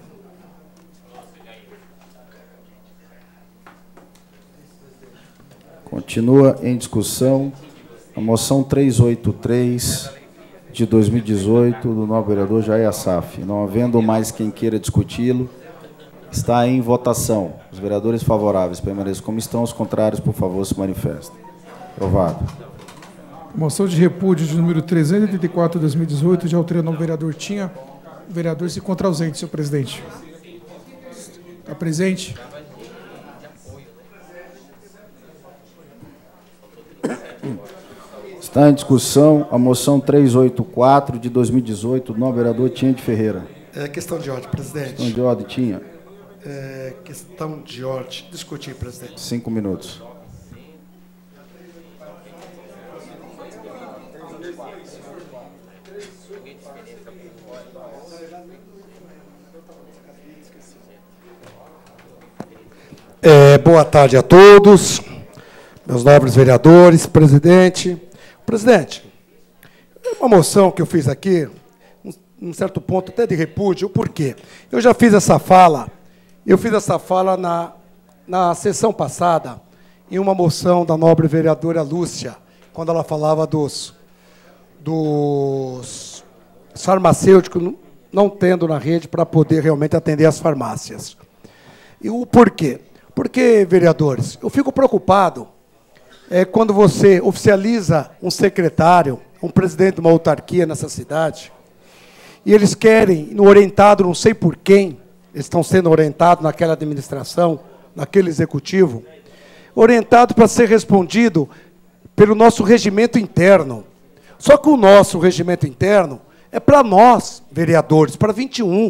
Continua em discussão a moção 383 de 2018 do nobre vereador Jair Assaf. Não havendo mais quem queira discuti-lo, está em votação. Os vereadores favoráveis permaneçam como estão, os contrários, por favor, se manifestem. Aprovado. Moção de repúdio de número 384 de 2018, de autoria do novo vereador Tinha. O vereador se encontra ausente, senhor presidente. Está presente? Está em discussão a moção 384 de 2018 do novo vereador Tinha de Ferreira. É questão de ordem, presidente. Questão de ordem, Tinha. Questão de ordem. Discutir, presidente. 5 minutos. Boa tarde a todos, meus nobres vereadores, presidente. Presidente, uma moção que eu fiz aqui, um certo ponto até de repúdio. Por quê? Eu já fiz essa fala, na sessão passada, em uma moção da nobre vereadora Lúcia, quando ela falava dos farmacêuticos não tendo na rede para poder realmente atender as farmácias. E o porquê? Porque, vereadores, eu fico preocupado quando você oficializa um secretário, um presidente de uma autarquia nessa cidade, e eles querem, orientado não sei por quem, eles estão sendo orientados naquela administração, naquele executivo, orientado para ser respondido pelo nosso regimento interno. Só que o nosso regimento interno é para nós, vereadores, para 21.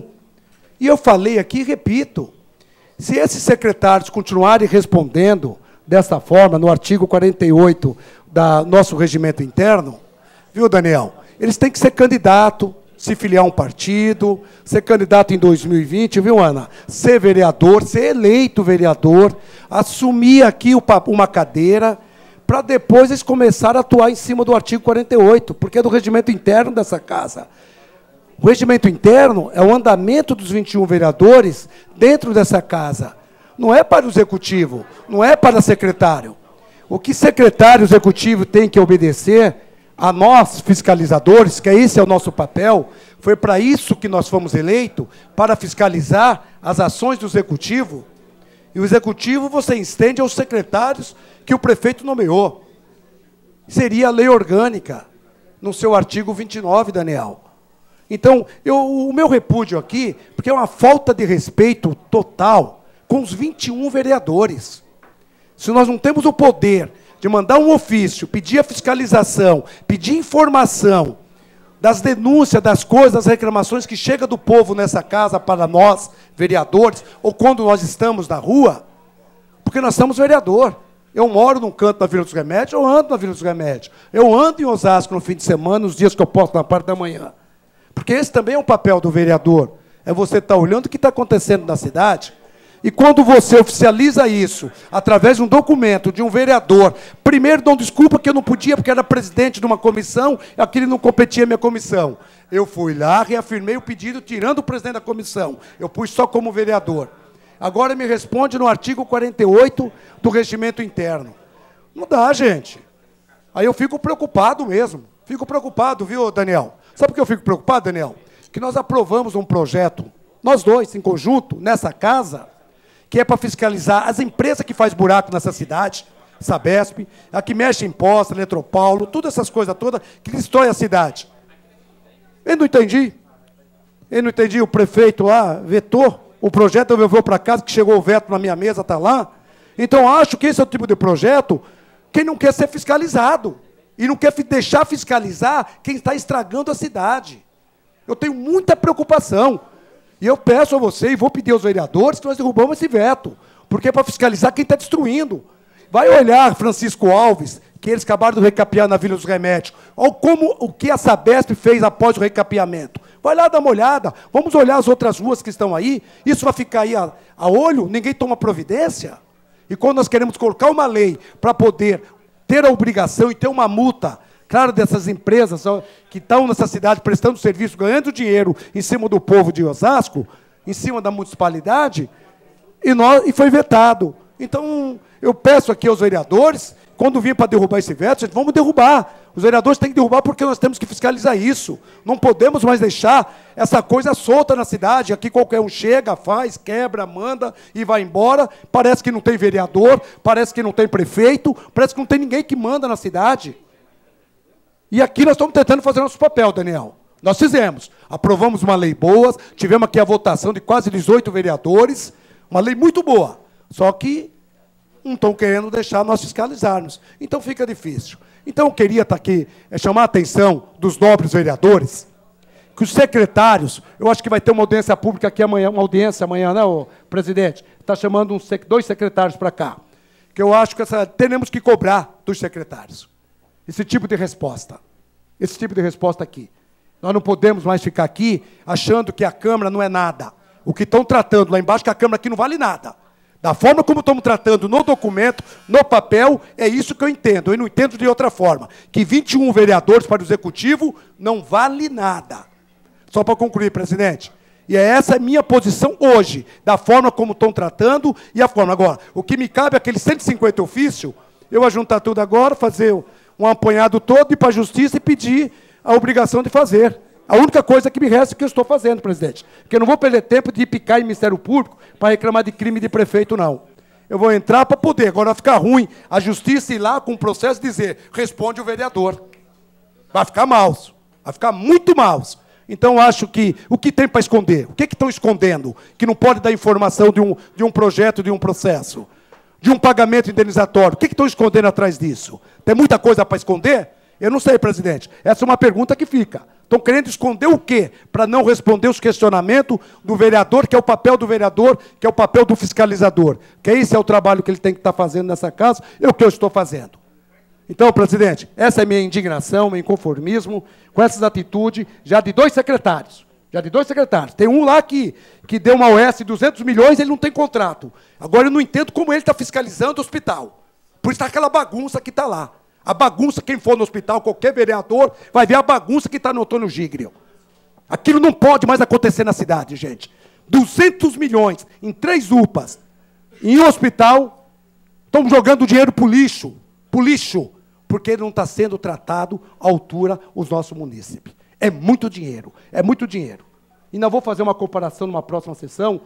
E eu falei aqui e repito, se esses secretários continuarem respondendo dessa forma, no artigo 48 do nosso regimento interno, viu, Daniel? Eles têm que ser candidato, se filiar a um partido, ser candidato em 2020, viu, Ana? Ser vereador, ser eleito vereador, assumir aqui uma cadeira, para depois eles começarem a atuar em cima do artigo 48, porque é do regimento interno dessa casa. O regimento interno é o andamento dos 21 vereadores dentro dessa casa. Não é para o executivo, não é para o secretário. O que secretário e executivo tem que obedecer a nós, fiscalizadores, que esse é o nosso papel, foi para isso que nós fomos eleitos, para fiscalizar as ações do executivo. E o executivo você estende aos secretários que o prefeito nomeou. Seria a lei orgânica, no seu artigo 29, Daniel. Então, o meu repúdio aqui, porque é uma falta de respeito total com os 21 vereadores. Se nós não temos o poder de mandar um ofício, pedir a fiscalização, pedir informação das denúncias, das coisas, das reclamações que chegam do povo nessa casa para nós, vereadores, ou quando nós estamos na rua, porque nós somos vereador. Eu moro num canto da Vila dos Remédios, eu ando na Vila dos Remédios. Eu ando em Osasco no fim de semana, nos dias que eu posso, na parte da manhã. Porque esse também é um papel do vereador. É você estar olhando o que está acontecendo na cidade. E quando você oficializa isso, através de um documento de um vereador, primeiro dão desculpa que eu não podia, porque era presidente de uma comissão, e aquele não competia a minha comissão. Eu fui lá, reafirmei o pedido, tirando o presidente da comissão. Eu pus só como vereador. Agora me responde no artigo 48 do regimento interno. Não dá, gente. Aí eu fico preocupado mesmo. Fico preocupado, viu, Daniel? Sabe por que eu fico preocupado, Daniel? Que nós aprovamos um projeto, nós dois, em conjunto, nessa casa, que é para fiscalizar as empresas que fazem buraco nessa cidade, Sabesp, a que mexe em impostos, Eletropaulo, todas essas coisas todas que destrói a cidade. Eu não entendi, o prefeito lá vetou o projeto, eu vou para casa, que chegou o veto na minha mesa, está lá. Então, acho que esse é o tipo de projeto que não quer ser fiscalizado. E não quer deixar fiscalizar quem está estragando a cidade. Eu tenho muita preocupação. E eu peço a você, e vou pedir aos vereadores, que nós derrubamos esse veto. Porque é para fiscalizar quem está destruindo. Vai olhar, Francisco Alves, que eles acabaram de recapear na Vila dos Remédios. Olha o que a Sabesp fez após o recapeamento. Vai lá dar uma olhada. Vamos olhar as outras ruas que estão aí. Isso vai ficar aí a olho, ninguém toma providência. E quando nós queremos colocar uma lei para poder ter a obrigação e ter uma multa, claro, dessas empresas que estão nessa cidade prestando serviço, ganhando dinheiro em cima do povo de Osasco, em cima da municipalidade, e foi vetado. Então, eu peço aqui aos vereadores, quando vir para derrubar esse veto, gente, vamos derrubar. Os vereadores têm que derrubar porque nós temos que fiscalizar isso. Não podemos mais deixar essa coisa solta na cidade. Aqui qualquer um chega, faz, quebra, manda e vai embora. Parece que não tem vereador, parece que não tem prefeito, parece que não tem ninguém que manda na cidade. E aqui nós estamos tentando fazer nosso papel, Daniel. Nós fizemos. Aprovamos uma lei boa, tivemos aqui a votação de quase 18 vereadores, uma lei muito boa. Só que não estão querendo deixar nós fiscalizarmos. Então fica difícil. Então eu queria estar aqui, chamar a atenção dos nobres vereadores, que os secretários, eu acho que vai ter uma audiência pública aqui amanhã, né, presidente? Está chamando 2 secretários para cá. Que eu acho que teremos que cobrar dos secretários. Esse tipo de resposta. Esse tipo de resposta aqui. Nós não podemos mais ficar aqui achando que a Câmara não é nada. O que estão tratando lá embaixo, que a Câmara aqui não vale nada. Da forma como estamos tratando no documento, no papel, é isso que eu entendo. Eu não entendo de outra forma. Que 21 vereadores para o Executivo não vale nada. Só para concluir, presidente. E essa é a minha posição hoje, da forma como estão tratando e a forma. Agora, o que me cabe é aqueles 150 ofícios, eu vou juntar tudo agora, fazer um apanhado todo, ir para a Justiça e pedir a obrigação de fazer. A única coisa que me resta é que eu estou fazendo, presidente. Porque eu não vou perder tempo de picar em Ministério Público para reclamar de crime de prefeito, não. Eu vou entrar para poder. Agora vai ficar ruim a Justiça ir lá com o processo e dizer, responde o vereador. Vai ficar mal. Vai ficar muito mal. Então, eu acho que o que tem para esconder? O que estão escondendo? Que não pode dar informação de um projeto, de um processo? De um pagamento indenizatório? O que estão escondendo atrás disso? Tem muita coisa para esconder? Eu não sei, presidente. Essa é uma pergunta que fica. Estão querendo esconder o quê? Para não responder os questionamentos do vereador, que é o papel do vereador, que é o papel do fiscalizador. Que esse é o trabalho que ele tem que estar fazendo nessa casa, é o que eu estou fazendo. Então, presidente, essa é minha indignação, meu inconformismo, com essas atitudes, já de 2 secretários. Já de 2 secretários. Tem um lá que deu uma OS de 200 milhões, ele não tem contrato. Agora, eu não entendo como ele está fiscalizando o hospital. Por isso está aquela bagunça que está lá. A bagunça, quem for no hospital, qualquer vereador, vai ver a bagunça que está no Antônio Gígrio. Aquilo não pode mais acontecer na cidade, gente. 200 milhões em 3 UPAs. Em um hospital, estão jogando dinheiro para o lixo. Para o lixo. Porque ele não está sendo tratado à altura os nossos munícipes. É muito dinheiro. É muito dinheiro. E não vou fazer uma comparação numa próxima sessão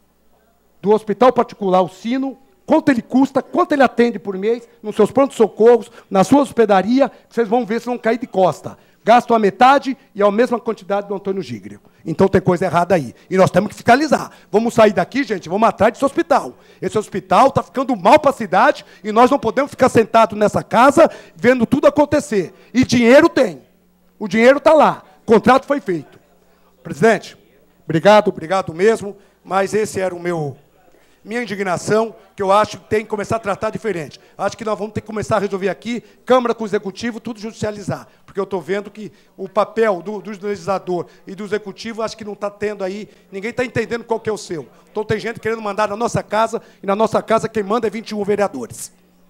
do hospital particular, o Sino, quanto ele custa, quanto ele atende por mês, nos seus pronto-socorros, na sua hospedaria, vocês vão ver se vão cair de costa. Gastam a metade e a mesma quantidade do Antônio Gígrio. Então tem coisa errada aí. E nós temos que fiscalizar. Vamos sair daqui, gente, vamos atrás desse hospital. Esse hospital está ficando mal para a cidade e nós não podemos ficar sentados nessa casa vendo tudo acontecer. E dinheiro tem. O dinheiro está lá. O contrato foi feito. Presidente, obrigado mesmo, mas esse era minha indignação, que eu acho que tem que começar a tratar diferente. Acho que nós vamos ter que começar a resolver aqui, Câmara com o Executivo, tudo judicializar. Porque eu estou vendo que o papel do legislador e do Executivo, acho que não está tendo aí, ninguém está entendendo qual que é o seu. Então tem gente querendo mandar na nossa casa, e na nossa casa quem manda é 21 vereadores.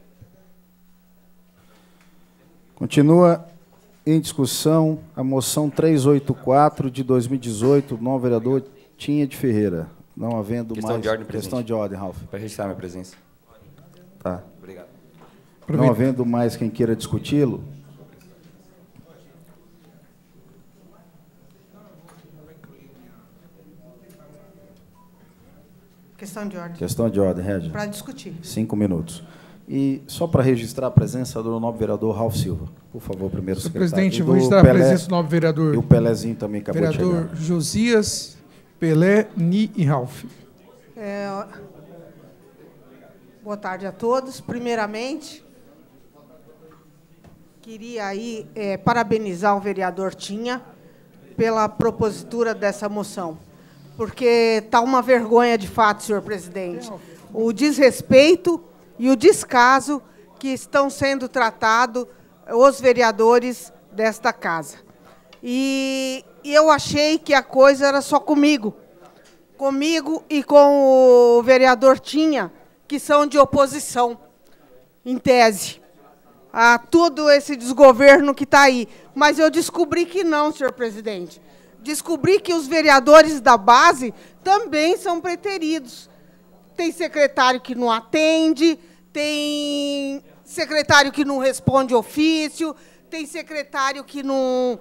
Continua em discussão a moção 384 de 2018, do novo vereador Tinha de Ferreira. Não havendo questão mais... De ordem, questão de ordem, Ralf. Para registrar minha presença. Tá. Obrigado. Não havendo mais quem queira discuti-lo... Questão de ordem. Questão de ordem, Régia. Para discutir. 5 minutos. E só para registrar a presença do novo vereador Ralf Silva. Por favor, primeiro Senhor secretário. presidente, vou registrar a presença do novo vereador. E o Pelezinho também acabou de chegar. Vereador Josias, Pelé, Ni e Ralf. Boa tarde a todos. Primeiramente, queria aí parabenizar o vereador Tinha pela propositura dessa moção, porque está uma vergonha de fato, senhor presidente, o desrespeito e o descaso que estão sendo tratados os vereadores desta casa. E eu achei que a coisa era só comigo e com o vereador Tinha, que são de oposição, em tese, a todo esse desgoverno que está aí. Mas eu descobri que não, senhor presidente. Descobri que os vereadores da base também são preteridos. Tem secretário que não atende, tem secretário que não responde ofício, tem secretário que não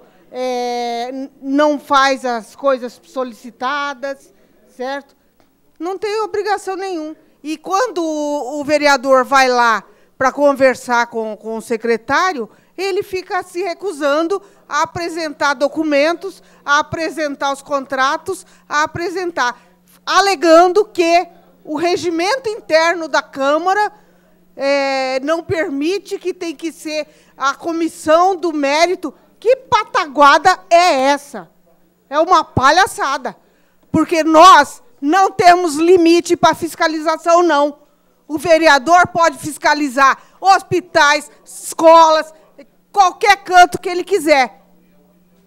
faz as coisas solicitadas, certo? Não tem obrigação nenhuma. E quando o vereador vai lá para conversar com o secretário, ele fica se recusando a apresentar documentos, a apresentar os contratos, alegando que o regimento interno da Câmara não permite, que tem que ser a comissão do mérito. Que pataguada é essa? É uma palhaçada, porque nós não temos limite para fiscalização, não. O vereador pode fiscalizar hospitais, escolas, qualquer canto que ele quiser.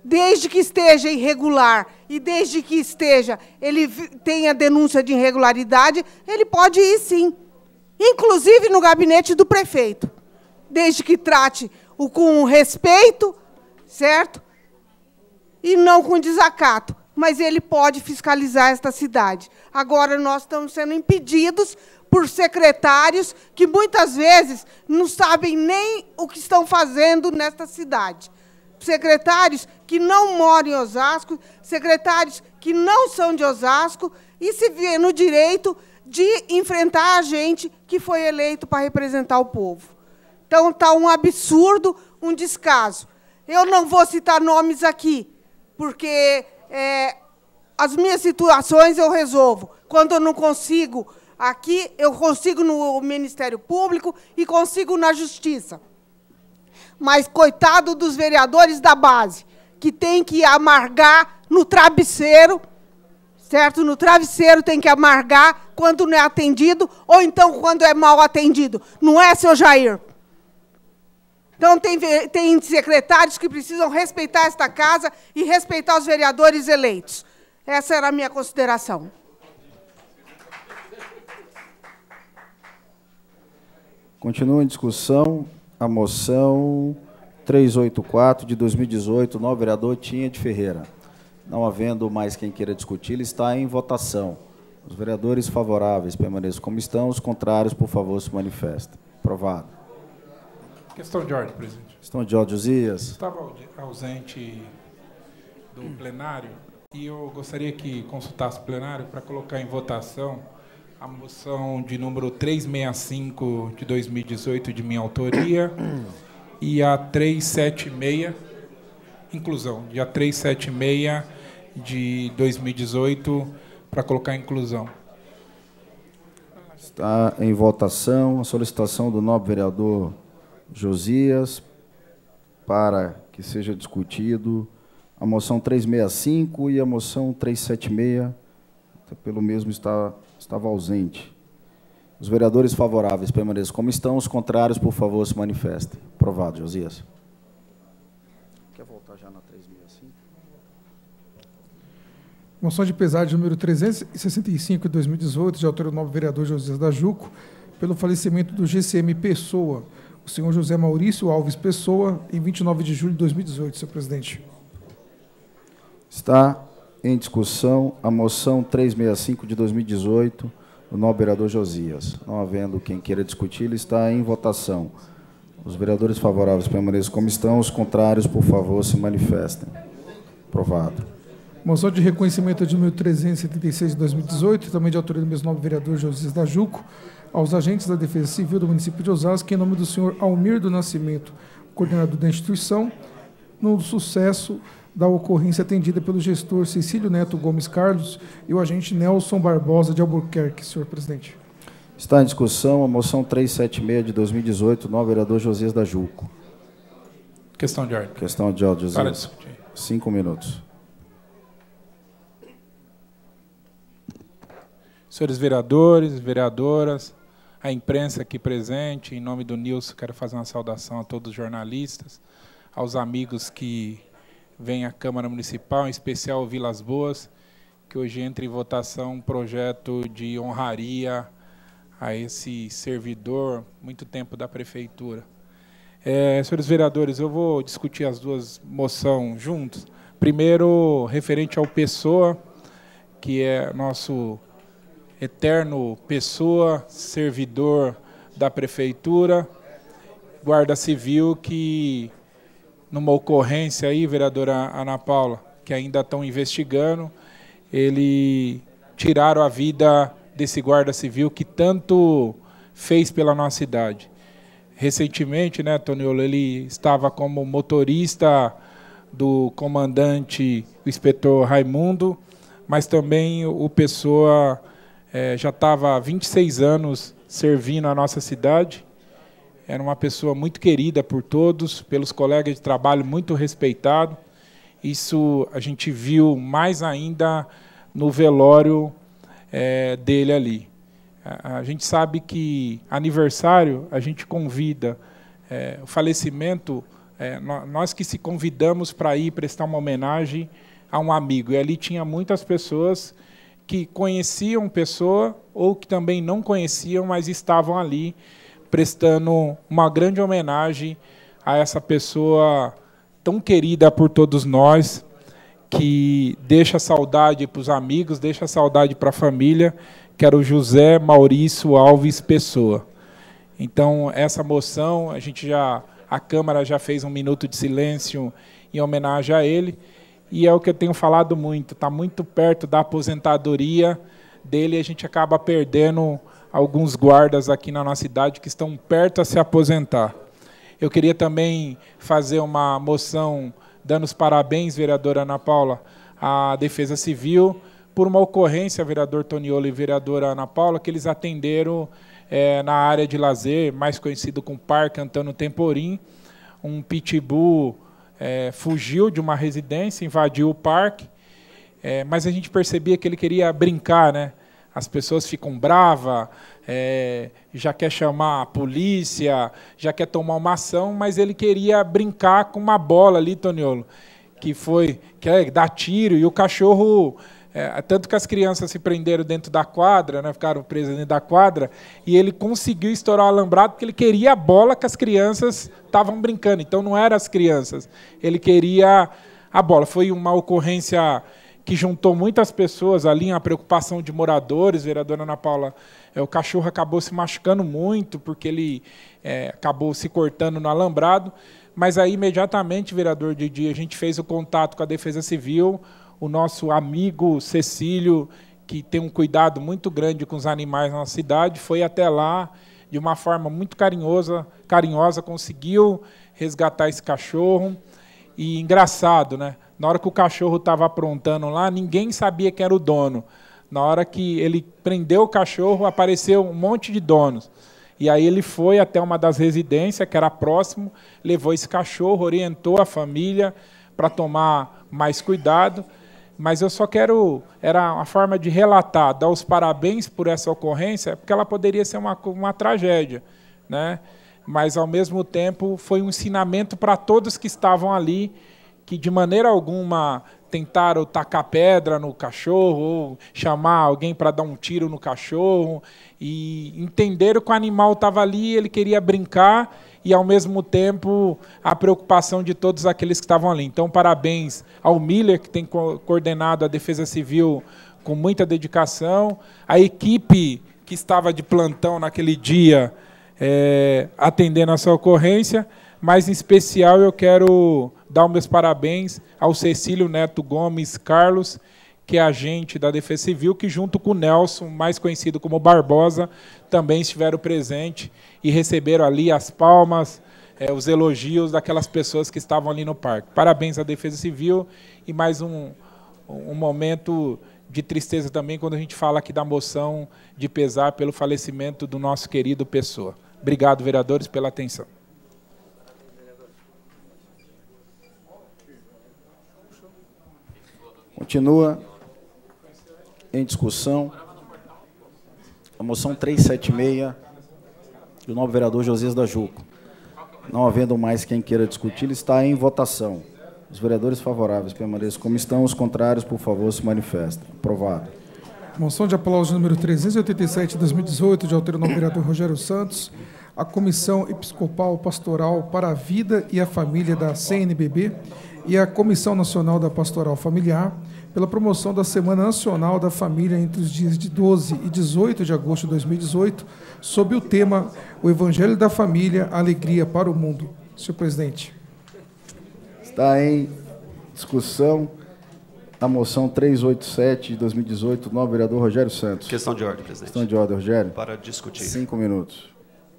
desde que esteja irregular e desde que ele tenha denúncia de irregularidade, ele pode ir sim, inclusive no gabinete do prefeito, desde que trate com respeito, certo? E não com desacato, mas ele pode fiscalizar esta cidade. Agora, nós estamos sendo impedidos por secretários que, muitas vezes, não sabem nem o que estão fazendo nesta cidade. Secretários que não moram em Osasco, secretários que não são de Osasco, e se vê no direito de enfrentar a gente que foi eleito para representar o povo. Então, está um absurdo, um descaso. Eu não vou citar nomes aqui, porque as minhas situações eu resolvo. Quando eu não consigo aqui, eu consigo no Ministério Público e consigo na Justiça. Mas, coitado dos vereadores da base, que tem que amargar no travesseiro, certo? No travesseiro tem que amargar quando não é atendido, ou então quando é mal atendido. Não é, seu Jair? Então, tem secretários que precisam respeitar esta casa e respeitar os vereadores eleitos. Essa era a minha consideração. Continua em discussão a moção 384 de 2018, novo vereador Tinha de Ferreira. Não havendo mais quem queira discutir, ele está em votação. Os vereadores favoráveis permaneçam como estão, os contrários, por favor, se manifestem. Aprovado. Questão de ordem, presidente. Questão de ordem, Josias. Estava ausente do plenário e eu gostaria que consultasse o plenário para colocar em votação a moção de número 365 de 2018, de minha autoria, e a 376, inclusão, e a 376 de 2018, para colocar inclusão. Está em votação a solicitação do nobre vereador Josias para que seja discutido a moção 365 e a moção 376, pelo mesmo estava ausente. Os vereadores favoráveis permaneçam como estão, os contrários, por favor, se manifestem. Aprovado, Josias. Quer voltar já na 365? Moção de pesar de número 365 de 2018, de autoria do nobre vereador Josias da Juco, pelo falecimento do GCM Pessoa, o senhor José Maurício Alves Pessoa, em 29 de julho de 2018, senhor presidente. Está em discussão a moção 365 de 2018, do nobre vereador Josias. Não havendo quem queira discutir, ele está em votação. Os vereadores favoráveis permaneçam como estão, os contrários, por favor, se manifestem. Aprovado. Moção de reconhecimento de número 376 de 2018, também de autoria do mesmo nobre vereador Josias da Juco, aos agentes da Defesa Civil do município de Osasco, em nome do senhor Almir do Nascimento, coordenador da instituição, no sucesso da ocorrência atendida pelo gestor Cecílio Neto Gomes Carlos e o agente Nelson Barbosa de Albuquerque, senhor presidente. Está em discussão a moção 376 de 2018, novo vereador Josias da Juco. Questão de ordem. Questão de ordem, Josias. Para discutir. 5 minutos. Senhores vereadores, vereadoras, a imprensa aqui presente, em nome do Nilson, quero fazer uma saudação a todos os jornalistas, aos amigos que vêm à Câmara Municipal, em especial o Vilas Boas, que hoje entra em votação um projeto de honraria a esse servidor, muito tempo da Prefeitura. Senhores vereadores, eu vou discutir as duas moções juntos. Primeiro, referente ao Pessoa, que é nosso eterno Pessoa, servidor da Prefeitura, Guarda Civil, que, numa ocorrência aí, vereadora Ana Paula, que ainda estão investigando, tiraram a vida desse Guarda Civil que tanto fez pela nossa cidade. Recentemente, né, Toniolo, ele estava como motorista do comandante, o inspetor Raimundo, mas também o Pessoa já estava há 26 anos servindo a nossa cidade. Era uma pessoa muito querida por todos, pelos colegas de trabalho, muito respeitado. Isso a gente viu mais ainda no velório dele ali. A gente sabe que aniversário a gente convida, o falecimento nós que se convidamos para ir prestar uma homenagem a um amigo. E ali tinha muitas pessoas que conheciam pessoa ou que também não conheciam, mas estavam ali prestando uma grande homenagem a essa pessoa tão querida por todos nós, que deixa saudade para os amigos, deixa saudade para a família, que era o José Maurício Alves Pessoa. Então, essa moção, a Câmara já fez um minuto de silêncio em homenagem a ele, e é o que eu tenho falado muito, está muito perto da aposentadoria dele, e a gente acaba perdendo alguns guardas aqui na nossa cidade que estão perto a se aposentar. Eu queria também fazer uma moção dando os parabéns, vereadora Ana Paula, à Defesa Civil, por uma ocorrência, vereador Toniolo e vereadora Ana Paula, que eles atenderam na área de lazer, mais conhecido como Parque Antônio Temporim. Um pitbull fugiu de uma residência, invadiu o parque, mas a gente percebia que ele queria brincar, né? As pessoas ficam bravas, já quer chamar a polícia, já quer tomar uma ação, mas ele queria brincar com uma bola ali, Toniolo, que é dar tiro, e o cachorro, tanto que as crianças se prenderam dentro da quadra, né, ficaram presas dentro da quadra, e ele conseguiu estourar o alambrado porque ele queria a bola que as crianças estavam brincando. Então não eram as crianças, ele queria a bola. Foi uma ocorrência que juntou muitas pessoas ali, a preocupação de moradores, vereadora Ana Paula. O cachorro acabou se machucando muito, porque ele acabou se cortando no alambrado, mas aí, imediatamente, vereador Didi, a gente fez o contato com a Defesa Civil, o nosso amigo Cecílio, que tem um cuidado muito grande com os animais na nossa cidade, foi até lá, de uma forma muito carinhosa, conseguiu resgatar esse cachorro. E engraçado, né? Na hora que o cachorro estava aprontando lá, ninguém sabia quem era o dono. Na hora que ele prendeu o cachorro, apareceu um monte de donos. E aí ele foi até uma das residências, que era próximo, levou esse cachorro, orientou a família para tomar mais cuidado. Mas eu só quero, era uma forma de relatar, dar os parabéns por essa ocorrência, porque ela poderia ser uma tragédia, né? Mas, ao mesmo tempo, foi um ensinamento para todos que estavam ali, que, de maneira alguma, tentaram tacar pedra no cachorro ou chamar alguém para dar um tiro no cachorro, e entenderam que o animal estava ali, ele queria brincar, e, ao mesmo tempo, a preocupação de todos aqueles que estavam ali. Então, parabéns ao Miller, que tem coordenado a Defesa Civil com muita dedicação, a equipe que estava de plantão naquele dia, atendendo essa ocorrência, mas, em especial, eu quero dar os meus parabéns ao Cecílio Neto Gomes Carlos, que é agente da Defesa Civil, que, junto com o Nelson, mais conhecido como Barbosa, também estiveram presentes e receberam ali as palmas, os elogios daquelas pessoas que estavam ali no parque. Parabéns à Defesa Civil, e mais um momento de tristeza também, quando a gente fala aqui da moção de pesar pelo falecimento do nosso querido Pessoa. Obrigado, vereadores, pela atenção. Continua em discussão a moção 376 do novo vereador Josias da Juco. Não havendo mais quem queira discutir, ele está em votação. Os vereadores favoráveis permaneçam como estão, os contrários, por favor, se manifestem. Aprovado. Moção de aplauso número 387 de 2018, de autoria do vereador Rogério Santos, a Comissão Episcopal Pastoral para a Vida e a Família da CNBB e a Comissão Nacional da Pastoral Familiar, pela promoção da Semana Nacional da Família entre os dias de 12 e 18 de agosto de 2018, sob o tema O Evangelho da Família, Alegria para o Mundo. Senhor presidente. Está em discussão a moção 387 de 2018, do novo vereador Rogério Santos. Questão de ordem, presidente. Questão de ordem, Rogério. Para discutir. 5 minutos.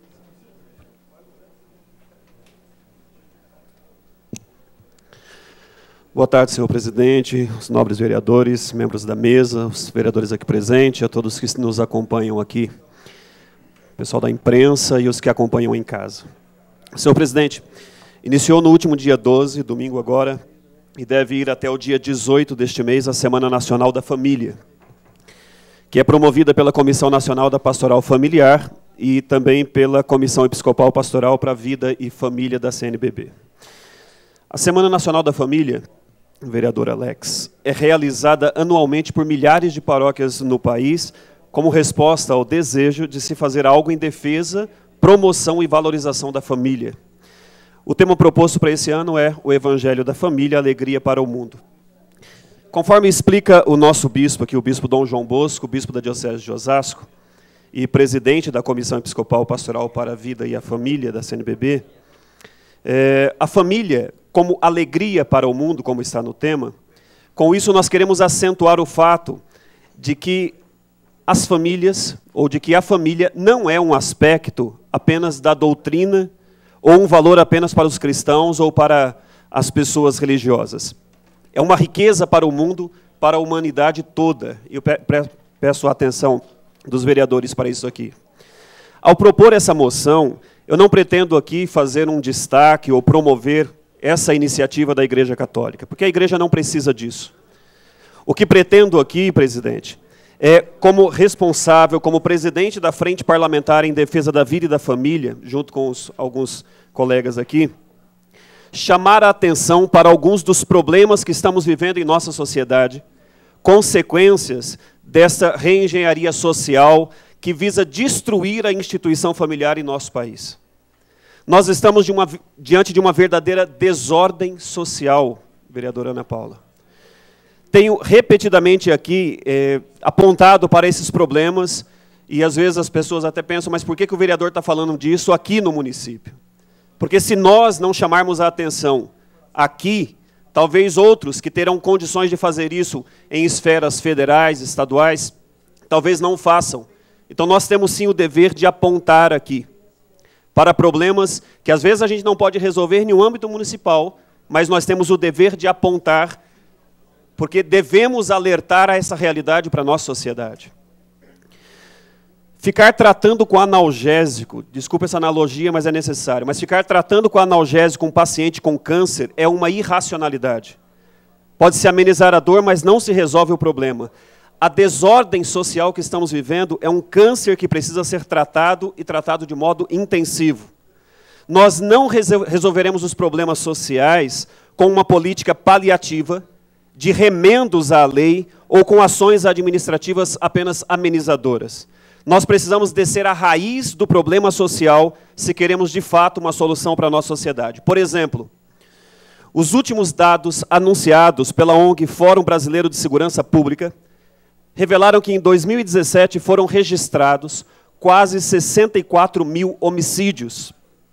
Boa tarde, senhor presidente, os nobres vereadores, membros da mesa, os vereadores aqui presentes, a todos que nos acompanham aqui, pessoal da imprensa e os que acompanham em casa. Senhor presidente, iniciou no último dia 12, domingo agora, e deve ir até o dia 18 deste mês, a Semana Nacional da Família, que é promovida pela Comissão Nacional da Pastoral Familiar e também pela Comissão Episcopal Pastoral para a Vida e Família da CNBB. A Semana Nacional da Família, vereador Alex, é realizada anualmente por milhares de paróquias no país, como resposta ao desejo de se fazer algo em defesa, promoção e valorização da família. O tema proposto para esse ano é o Evangelho da Família, Alegria para o Mundo. Conforme explica o nosso bispo aqui, o bispo Dom João Bosco, bispo da Diocese de Osasco, e presidente da Comissão Episcopal Pastoral para a Vida e a Família da CNBB, a família como alegria para o mundo, como está no tema, com isso nós queremos acentuar o fato de que as famílias, ou de que a família não é um aspecto apenas da doutrina, ou um valor apenas para os cristãos ou para as pessoas religiosas. É uma riqueza para o mundo, para a humanidade toda. Eu peço a atenção dos vereadores para isso aqui. Ao propor essa moção, eu não pretendo aqui fazer um destaque ou promover essa iniciativa da Igreja Católica, porque a Igreja não precisa disso. O que pretendo aqui, presidente, é, como responsável, como presidente da Frente Parlamentar em Defesa da Vida e da Família, junto com alguns colegas aqui, chamar a atenção para alguns dos problemas que estamos vivendo em nossa sociedade, consequências dessa reengenharia social que visa destruir a instituição familiar em nosso país. Nós estamos diante de uma verdadeira desordem social, vereadora Ana Paula. Tenho repetidamente aqui apontado para esses problemas, e às vezes as pessoas até pensam, mas por que o vereador está falando disso aqui no município? Porque se nós não chamarmos a atenção aqui, talvez outros que terão condições de fazer isso em esferas federais, estaduais, talvez não façam. Então nós temos sim o dever de apontar aqui para problemas que às vezes a gente não pode resolver em um âmbito municipal, mas nós temos o dever de apontar, porque devemos alertar a essa realidade para a nossa sociedade. Ficar tratando com analgésico, desculpa essa analogia, mas é necessário, mas ficar tratando com analgésico um paciente com câncer é uma irracionalidade. Pode-se amenizar a dor, mas não se resolve o problema. A desordem social que estamos vivendo é um câncer que precisa ser tratado e tratado de modo intensivo. Nós não resolveremos os problemas sociais com uma política paliativa, de remendos à lei ou com ações administrativas apenas amenizadoras. Nós precisamos descer à raiz do problema social se queremos, de fato, uma solução para a nossa sociedade. Por exemplo, os últimos dados anunciados pela ONG Fórum Brasileiro de Segurança Pública revelaram que em 2017 foram registrados quase 64 mil homicídios,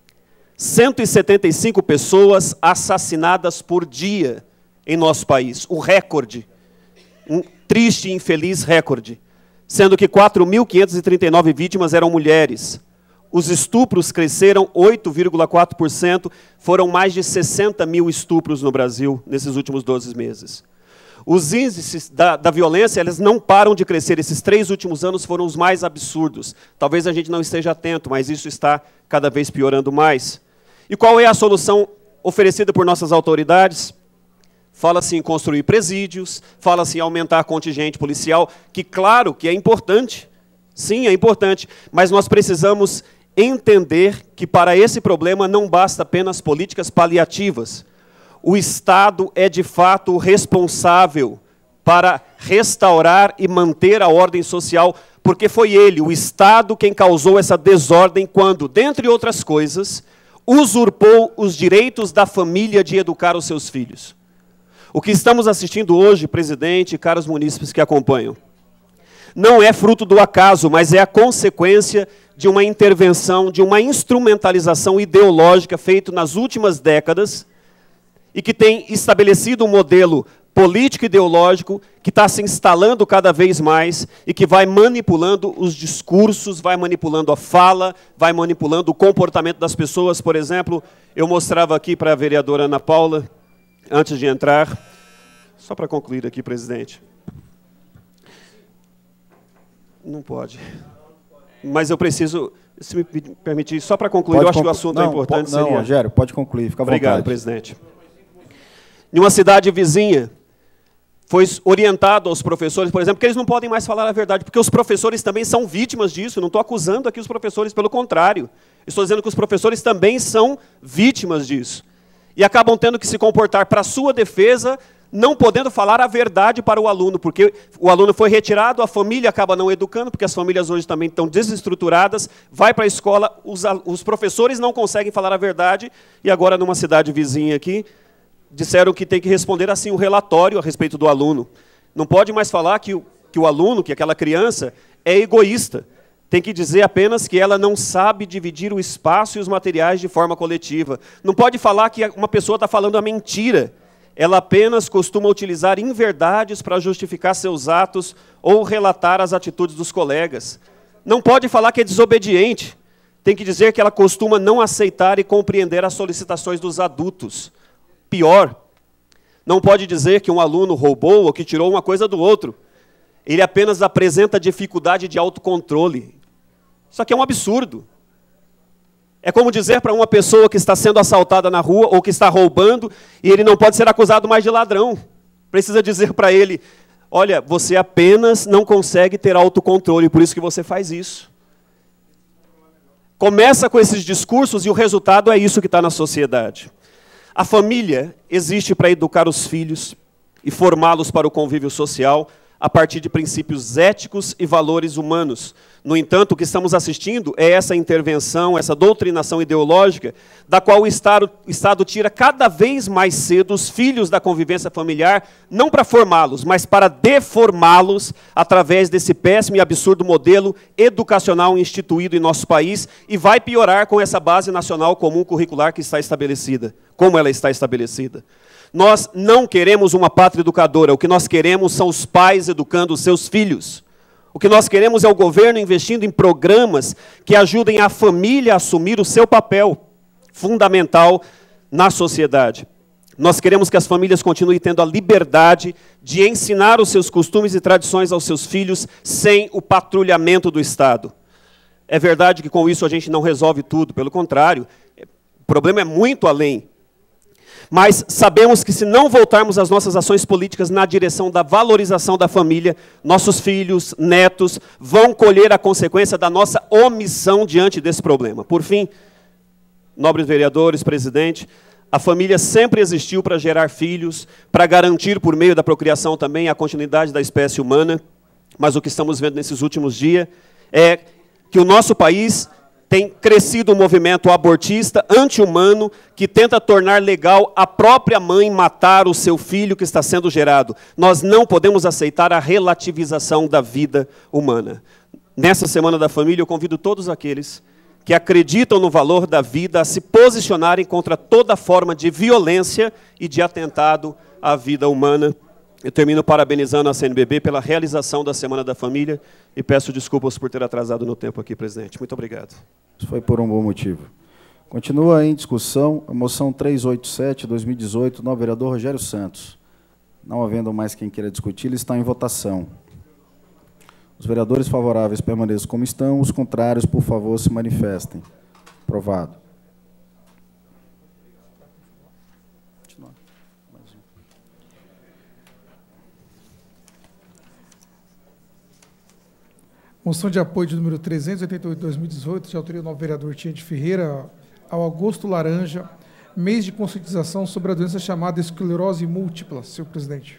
175 pessoas assassinadas por dia em nosso país, o recorde, um triste e infeliz recorde, sendo que 4.539 vítimas eram mulheres. Os estupros cresceram 8,4%, foram mais de 60 mil estupros no Brasil nesses últimos 12 meses. Os índices da violência, eles não param de crescer. Esses 3 últimos anos foram os mais absurdos. Talvez a gente não esteja atento, mas isso está cada vez piorando mais. E qual é a solução oferecida por nossas autoridades? Fala-se em construir presídios, fala-se em aumentar a contingente policial, que claro que é importante, sim, é importante, mas nós precisamos entender que para esse problema não basta apenas políticas paliativas. O Estado é, de fato, responsável para restaurar e manter a ordem social, porque foi ele, o Estado, quem causou essa desordem quando, dentre outras coisas, usurpou os direitos da família de educar os seus filhos. O que estamos assistindo hoje, presidente e caros munícipes que acompanham, não é fruto do acaso, mas é a consequência de uma intervenção, de uma instrumentalização ideológica feita nas últimas décadas e que tem estabelecido um modelo político e ideológico que está se instalando cada vez mais e que vai manipulando os discursos, vai manipulando a fala, vai manipulando o comportamento das pessoas. Por exemplo, eu mostrava aqui para a vereadora Ana Paula, antes de entrar, só para concluir aqui, presidente. Não pode. Mas eu preciso, se me permitir, só para concluir, eu acho que o assunto é importante. Não, Rogério, pode concluir, fica à vontade. Obrigado, presidente. Em uma cidade vizinha, foi orientado aos professores, por exemplo, que eles não podem mais falar a verdade, porque os professores também são vítimas disso. Eu não estou acusando aqui os professores, pelo contrário. Estou dizendo que os professores também são vítimas disso. e acabam tendo que se comportar para sua defesa, não podendo falar a verdade para o aluno, porque o aluno foi retirado, a família acaba não educando, porque as famílias hoje também estão desestruturadas, vai para a escola, os professores não conseguem falar a verdade, e agora numa cidade vizinha aqui, disseram que tem que responder assim um relatório a respeito do aluno. Não pode mais falar que o aluno, que aquela criança, é egoísta. Tem que dizer apenas que ela não sabe dividir o espaço e os materiais de forma coletiva. Não pode falar que uma pessoa está falando a mentira. Ela apenas costuma utilizar inverdades para justificar seus atos ou relatar as atitudes dos colegas. Não pode falar que é desobediente. Tem que dizer que ela costuma não aceitar e compreender as solicitações dos adultos. Pior, não pode dizer que um aluno roubou ou que tirou uma coisa do outro. Ele apenas apresenta dificuldade de autocontrole. Isso aqui é um absurdo. É como dizer para uma pessoa que está sendo assaltada na rua ou que está roubando e ele não pode ser acusado mais de ladrão. Precisa dizer para ele, olha, você apenas não consegue ter autocontrole, por isso que você faz isso. Começa com esses discursos e o resultado é isso que está na sociedade. A família existe para educar os filhos e formá-los para o convívio social a partir de princípios éticos e valores humanos. No entanto, o que estamos assistindo é essa intervenção, essa doutrinação ideológica, da qual o Estado tira cada vez mais cedo os filhos da convivência familiar, não para formá-los, mas para deformá-los através desse péssimo e absurdo modelo educacional instituído em nosso país, e vai piorar com essa base nacional comum curricular que está estabelecida, como ela está estabelecida. Nós não queremos uma pátria educadora, o que nós queremos são os pais educando os seus filhos. O que nós queremos é o governo investindo em programas que ajudem a família a assumir o seu papel fundamental na sociedade. Nós queremos que as famílias continuem tendo a liberdade de ensinar os seus costumes e tradições aos seus filhos sem o patrulhamento do Estado. É verdade que com isso a gente não resolve tudo, pelo contrário, o problema é muito além. Mas sabemos que se não voltarmos as nossas ações políticas na direção da valorização da família, nossos filhos, netos, vão colher a consequência da nossa omissão diante desse problema. Por fim, nobres vereadores, presidente, a família sempre existiu para gerar filhos, para garantir por meio da procriação também a continuidade da espécie humana, mas o que estamos vendo nesses últimos dias é que o nosso país tem crescido um movimento abortista, anti-humano, que tenta tornar legal a própria mãe matar o seu filho que está sendo gerado. Nós não podemos aceitar a relativização da vida humana. Nessa Semana da Família, eu convido todos aqueles que acreditam no valor da vida a se posicionarem contra toda forma de violência e de atentado à vida humana. Eu termino parabenizando a CNBB pela realização da Semana da Família e peço desculpas por ter atrasado no tempo aqui, presidente. Muito obrigado. Isso foi por um bom motivo. Continua em discussão a moção 387, 2018, do vereador Rogério Santos. Não havendo mais quem queira discutir, ele está em votação. Os vereadores favoráveis permaneçam como estão, os contrários, por favor, se manifestem. Aprovado. Moção de apoio de número 388, 2018, de autoria do novo vereador Tia de Ferreira, ao Augusto Laranja, mês de conscientização sobre a doença chamada esclerose múltipla, senhor presidente.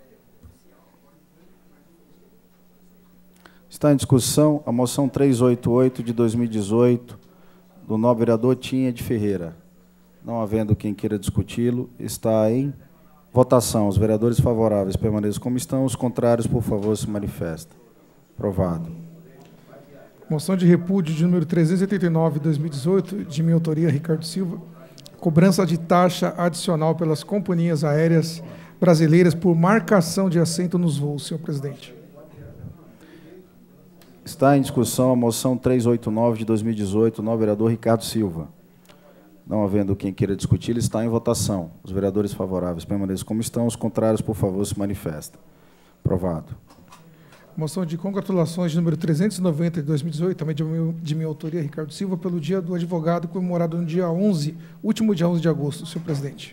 Está em discussão a moção 388 de 2018, do novo vereador Tia de Ferreira. Não havendo quem queira discuti-lo, está em votação. Os vereadores favoráveis permaneçam como estão, os contrários, por favor, se manifestem. Aprovado. Moção de repúdio de número 389, 2018, de minha autoria, Ricardo Silva. Cobrança de taxa adicional pelas companhias aéreas brasileiras por marcação de assento nos voos, senhor presidente. Está em discussão a moção 389 de 2018, do vereador Ricardo Silva. Não havendo quem queira discutir, ele está em votação. Os vereadores favoráveis permaneçam como estão, os contrários, por favor, se manifestem. Aprovado. Moção de congratulações de número 390 de 2018, também de minha autoria, Ricardo Silva, pelo Dia do Advogado, comemorado no dia 11, último dia 11 de agosto, senhor presidente.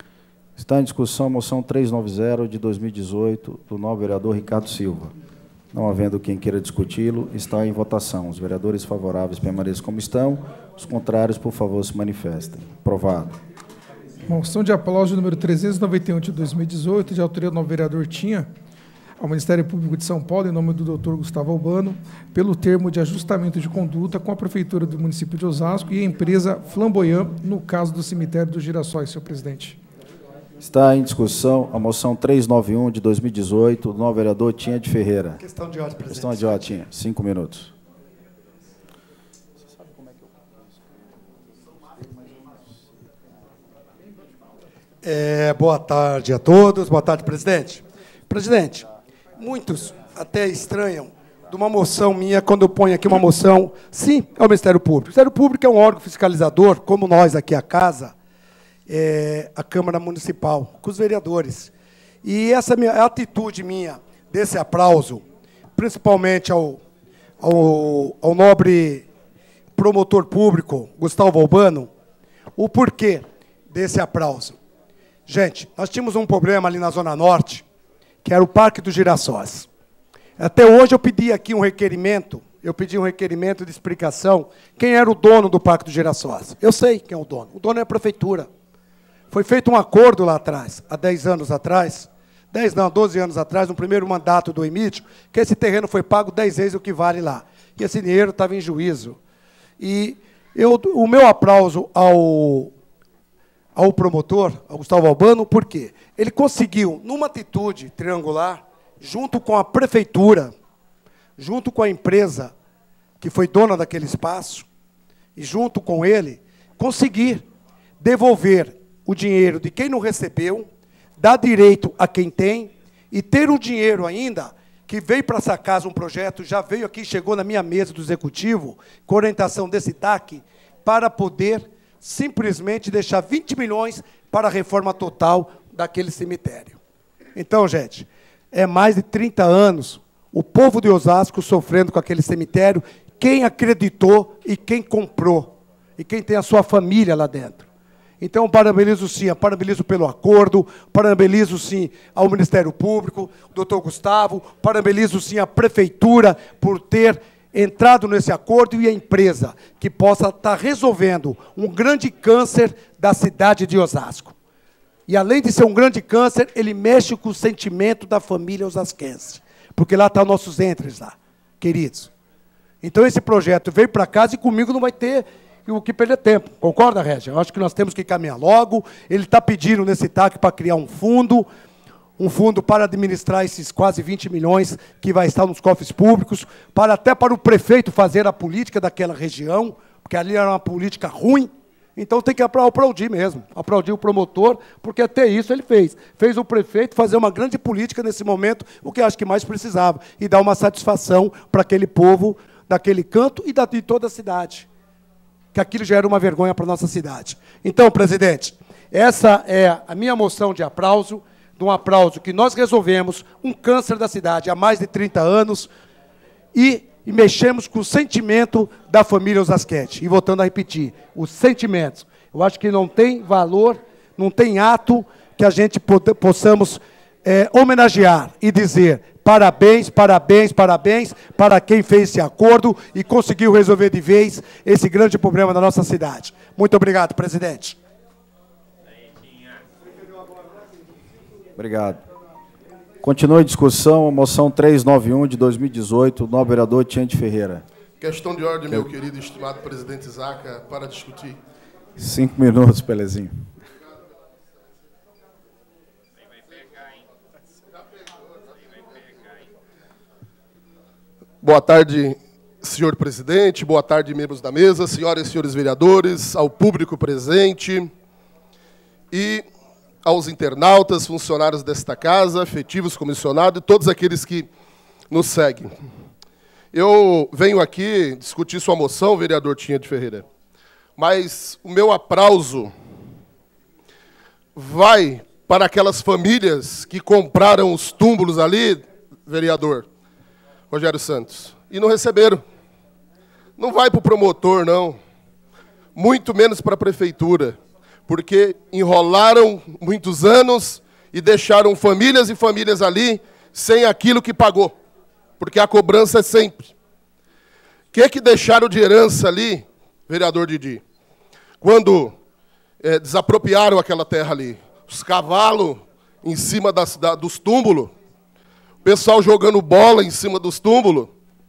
Está em discussão a moção 390 de 2018, do novo vereador Ricardo Silva. Não havendo quem queira discuti-lo, está em votação. Os vereadores favoráveis permaneçam como estão. Os contrários, por favor, se manifestem. Aprovado. Moção de aplauso número 391 de 2018, de autoria do novo vereador Tinha, ao Ministério Público de São Paulo, em nome do Dr. Gustavo Albano, pelo termo de ajustamento de conduta com a Prefeitura do município de Osasco e a empresa Flamboyant, no caso do cemitério dos Girassóis, senhor presidente. Está em discussão a moção 391 de 2018, do novo vereador Tinha de Ferreira. Questão de ordem, presidente. Questão de ordem, Tinha. 5 minutos. Boa tarde a todos. Boa tarde, presidente. Presidente, muitos até estranham de uma moção minha, quando eu ponho aqui uma moção, sim, é o Ministério Público. O Ministério Público é um órgão fiscalizador, como nós aqui, a Casa, a Câmara Municipal, com os vereadores. E essa a atitude minha, desse aplauso, principalmente ao nobre promotor público, Gustavo Albano, o porquê desse aplauso. Gente, nós tínhamos um problema ali na Zona Norte, que era o Parque dos Girassóis. Até hoje eu pedi aqui um requerimento, de explicação, quem era o dono do Parque dos Girassóis. Eu sei quem é o dono é a Prefeitura. Foi feito um acordo lá atrás, há 10 anos atrás, 12 anos atrás, no primeiro mandato do Emílio, que esse terreno foi pago 10 vezes o que vale lá. E esse dinheiro estava em juízo. E o meu aplauso ao promotor, ao Gustavo Albano, por quê? Ele conseguiu, numa atitude triangular, junto com a Prefeitura, junto com a empresa que foi dona daquele espaço, e junto com ele, conseguir devolver o dinheiro de quem não recebeu, dar direito a quem tem, e ter o dinheiro ainda, que veio para essa casa um projeto, já veio aqui, chegou na minha mesa do Executivo, com orientação desse TAC, para poder simplesmente deixar 20 milhões para a reforma total daquele cemitério. Então, gente, é mais de 30 anos o povo de Osasco sofrendo com aquele cemitério, quem acreditou e quem comprou, e quem tem a sua família lá dentro. Então, parabenizo sim, parabenizo pelo acordo, parabenizo sim ao Ministério Público, o doutor Gustavo, parabenizo sim a Prefeitura por ter entrado nesse acordo e a empresa que possa estar resolvendo um grande câncer da cidade de Osasco. E, além de ser um grande câncer, ele mexe com o sentimento da família osasquense, porque lá estão nossos entres lá, queridos. Então, esse projeto veio para casa e comigo não vai ter o que perder tempo. Concorda, Régia? Eu acho que nós temos que caminhar logo. Ele está pedindo nesse TAC para criar um fundo para administrar esses quase 20 milhões que vai estar nos cofres públicos, até para o prefeito fazer a política daquela região, porque ali era uma política ruim. Então tem que aplaudir mesmo, aplaudir o promotor, porque até isso ele fez. Fez o prefeito fazer uma grande política nesse momento, o que eu acho que mais precisava, e dar uma satisfação para aquele povo daquele canto e de toda a cidade, que aquilo já era uma vergonha para a nossa cidade. Então, presidente, essa é a minha moção de aplauso, de um aplauso que nós resolvemos um câncer da cidade há mais de 30 anos e mexemos com o sentimento da família osasquense. E voltando a repetir, os sentimentos. Eu acho que não tem valor, não tem ato que a gente possamos homenagear e dizer parabéns, parabéns, parabéns para quem fez esse acordo e conseguiu resolver de vez esse grande problema da nossa cidade. Muito obrigado, presidente. Obrigado. Continua em discussão a moção 391 de 2018, do novo vereador Tinha de Ferreira. Questão de ordem, meu querido e estimado presidente Zaca, para discutir. 5 minutos, Pelezinho. Boa tarde, senhor presidente, boa tarde, membros da mesa, senhoras e senhores vereadores, ao público presente e aos internautas, funcionários desta casa, efetivos, comissionados e todos aqueles que nos seguem. Eu venho aqui discutir sua moção, vereador Tinha de Ferreira, mas o meu aplauso vai para aquelas famílias que compraram os túmulos ali, vereador Rogério Santos, e não receberam. Não vai para o promotor, não. Muito menos para a prefeitura, porque enrolaram muitos anos e deixaram famílias e famílias ali sem aquilo que pagou. porque a cobrança é sempre. O que deixaram de herança ali, vereador Didi? Quando desapropriaram aquela terra ali, os cavalos em cima dos túmulos, o pessoal jogando bola em cima dos túmulos,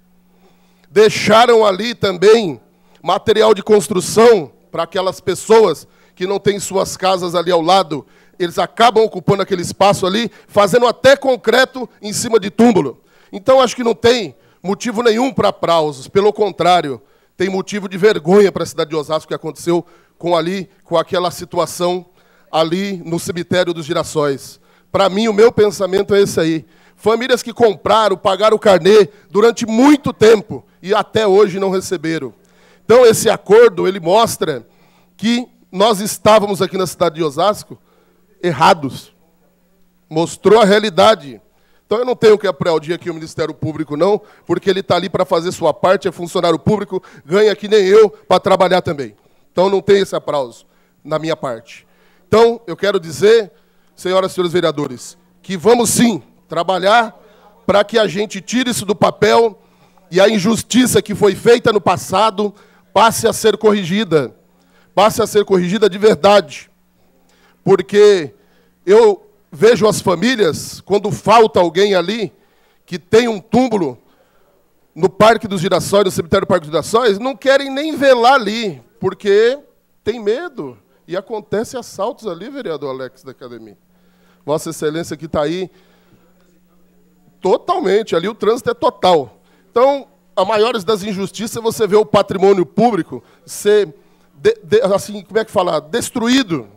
deixaram ali também material de construção para aquelas pessoas que não têm suas casas ali ao lado, eles acabam ocupando aquele espaço ali, fazendo até concreto em cima de túmulo. Então, acho que não tem motivo nenhum para aplausos, pelo contrário, tem motivo de vergonha para a cidade de Osasco que aconteceu com aquela situação ali no cemitério dos Girassóis. Para mim, o meu pensamento é esse aí. Famílias que compraram, pagaram o carnê durante muito tempo e até hoje não receberam. Então, esse acordo, ele mostra que nós estávamos aqui na cidade de Osasco errados. Mostrou a realidade. Então, eu não tenho que aplaudir aqui o Ministério Público, não, porque ele está ali para fazer sua parte, é funcionário público, ganha que nem eu para trabalhar também. Então, não tem esse aplauso na minha parte. Então, eu quero dizer, senhoras e senhores vereadores, que vamos sim trabalhar para que a gente tire isso do papel e a injustiça que foi feita no passado passe a ser corrigida. Passe a ser corrigida de verdade. Porque eu vejo as famílias, quando falta alguém ali, que tem um túmulo no Parque dos Girassóis, no cemitério do Parque dos Girassóis, não querem nem velar ali, porque tem medo. E acontece assaltos ali, vereador Alex da Academia. Vossa Excelência que está aí, totalmente, ali o trânsito é total. Então, a maiores das injustiças é você ver o patrimônio público ser, assim, como é que fala? Destruído.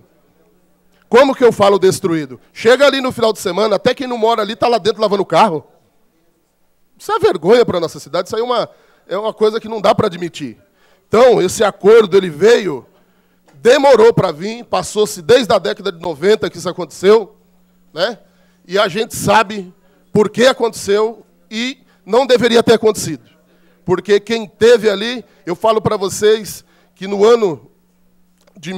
Como que eu falo destruído? Chega ali no final de semana, até quem não mora ali está lá dentro lavando o carro. Isso é vergonha para a nossa cidade, isso aí é uma coisa que não dá para admitir. Então, esse acordo, ele veio, demorou para vir, passou-se desde a década de 90 que isso aconteceu, né? E a gente sabe por que aconteceu e não deveria ter acontecido. Porque quem teve ali, eu falo para vocês que no ano de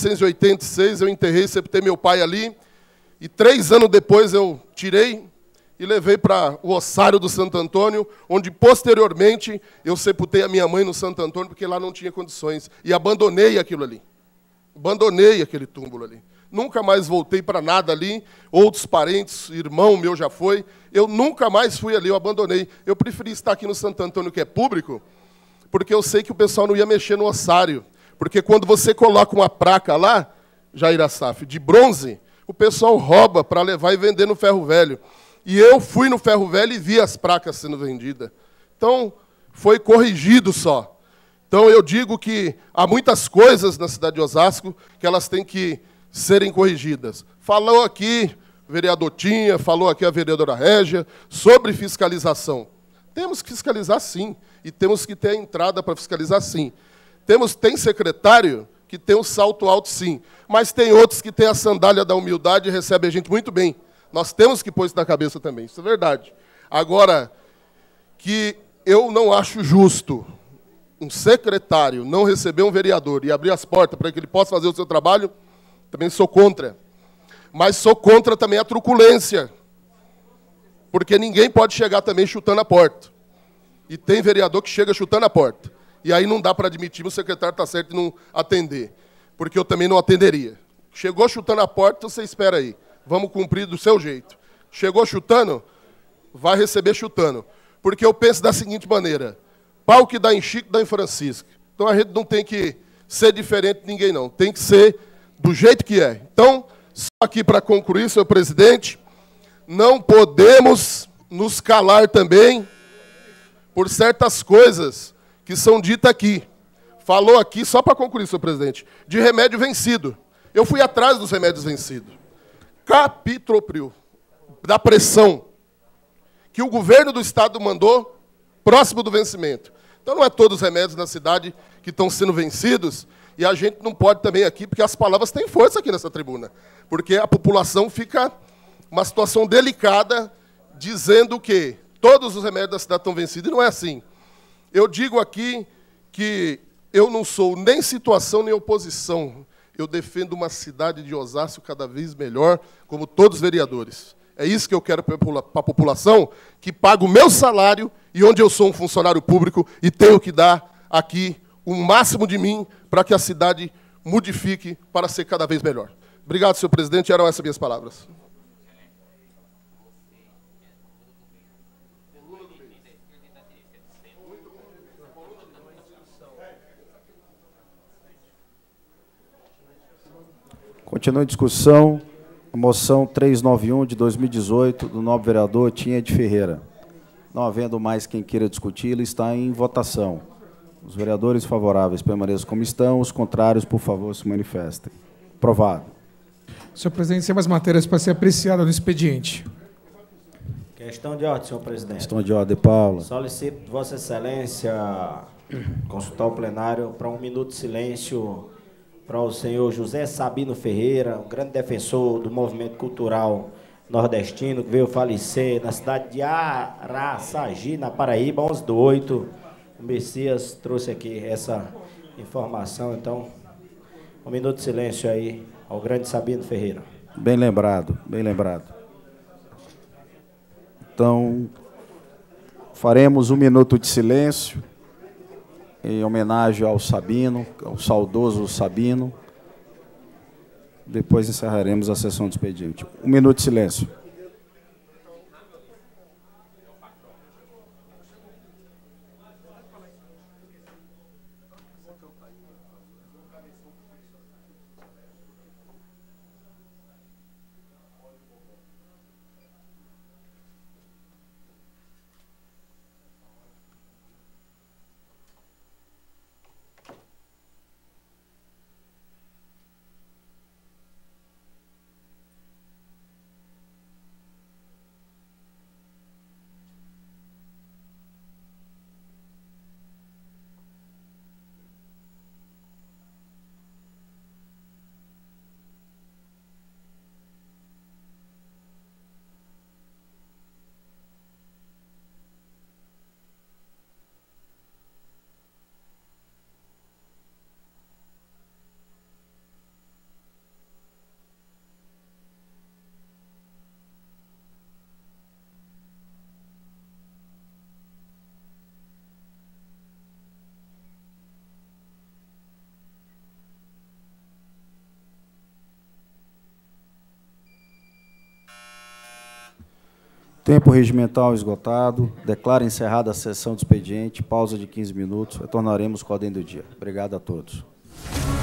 1986 eu enterrei, sepultei meu pai ali, e 3 anos depois eu tirei e levei para o ossário do Santo Antônio, onde posteriormente eu sepultei a minha mãe no Santo Antônio, porque lá não tinha condições, e abandonei aquilo ali. Abandonei aquele túmulo ali. Nunca mais voltei para nada ali, outros parentes, irmão meu já foi, eu nunca mais fui ali, eu abandonei. Eu preferi estar aqui no Santo Antônio, que é público, porque eu sei que o pessoal não ia mexer no ossário. Porque quando você coloca uma placa lá, Jair Assaf, de bronze, o pessoal rouba para levar e vender no ferro velho. E eu fui no ferro velho e vi as placas sendo vendidas. Então, foi corrigido só. Então, eu digo que há muitas coisas na cidade de Osasco que elas têm que serem corrigidas. Falou aqui o vereador Tinha, falou aqui a vereadora Régia, sobre fiscalização. Temos que fiscalizar sim, e temos que ter a entrada para fiscalizar sim. Tem secretário que tem um salto alto, sim, mas tem outros que têm a sandália da humildade e recebem a gente muito bem. Nós temos que pôr isso na cabeça também, isso é verdade. Agora, que eu não acho justo um secretário não receber um vereador e abrir as portas para que ele possa fazer o seu trabalho, também sou contra. Mas sou contra também a truculência, porque ninguém pode chegar também chutando a porta. E tem vereador que chega chutando a porta. E aí não dá para admitir, o secretário está certo em não atender, porque eu também não atenderia. Chegou chutando a porta, você espera aí. Vamos cumprir do seu jeito. Chegou chutando, vai receber chutando. Porque eu penso da seguinte maneira, pau que dá em Chico, dá em Francisco. Então a gente não tem que ser diferente de ninguém, não. Tem que ser do jeito que é. Então, só aqui para concluir, senhor presidente, não podemos nos calar também por certas coisas que são ditas aqui. Falou aqui, só para concluir, senhor presidente, de remédio vencido. Eu fui atrás dos remédios vencidos. Capitopril, da pressão, que o governo do estado mandou próximo do vencimento. Então não é todos os remédios na cidade que estão sendo vencidos, e a gente não pode também aqui, porque as palavras têm força aqui nessa tribuna, porque a população fica uma situação delicada, dizendo que todos os remédios da cidade estão vencidos, e não é assim. Eu digo aqui que eu não sou nem situação nem oposição. Eu defendo uma cidade de Osasco cada vez melhor, como todos os vereadores. É isso que eu quero para a população, que paga o meu salário e onde eu sou um funcionário público e tenho que dar aqui o máximo de mim para que a cidade modifique para ser cada vez melhor. Obrigado, senhor presidente. Eram essas minhas palavras. Continua a discussão. A moção 391 de 2018 do nobre vereador Tinha de Ferreira. Não havendo mais quem queira discuti-la, está em votação. Os vereadores favoráveis permaneçam como estão, os contrários, por favor, se manifestem. Aprovado. Senhor presidente, sem mais matérias para ser apreciada no expediente. Questão de ordem, senhor presidente. Questão de ordem, Paula. Solicito Vossa Excelência consultar o plenário para 1 minuto de silêncio para o senhor José Sabino Ferreira, um grande defensor do movimento cultural nordestino, que veio falecer na cidade de Araçagi, na Paraíba, 11/8. O Messias trouxe aqui essa informação, então, 1 minuto de silêncio aí ao grande Sabino Ferreira. Bem lembrado, bem lembrado. Então, faremos 1 minuto de silêncio em homenagem ao Sabino, ao saudoso Sabino. Depois encerraremos a sessão de expediente. 1 minuto de silêncio. Tempo regimental esgotado. Declaro encerrada a sessão de expediente. Pausa de 15 minutos. Retornaremos com a ordem do dia. Obrigado a todos.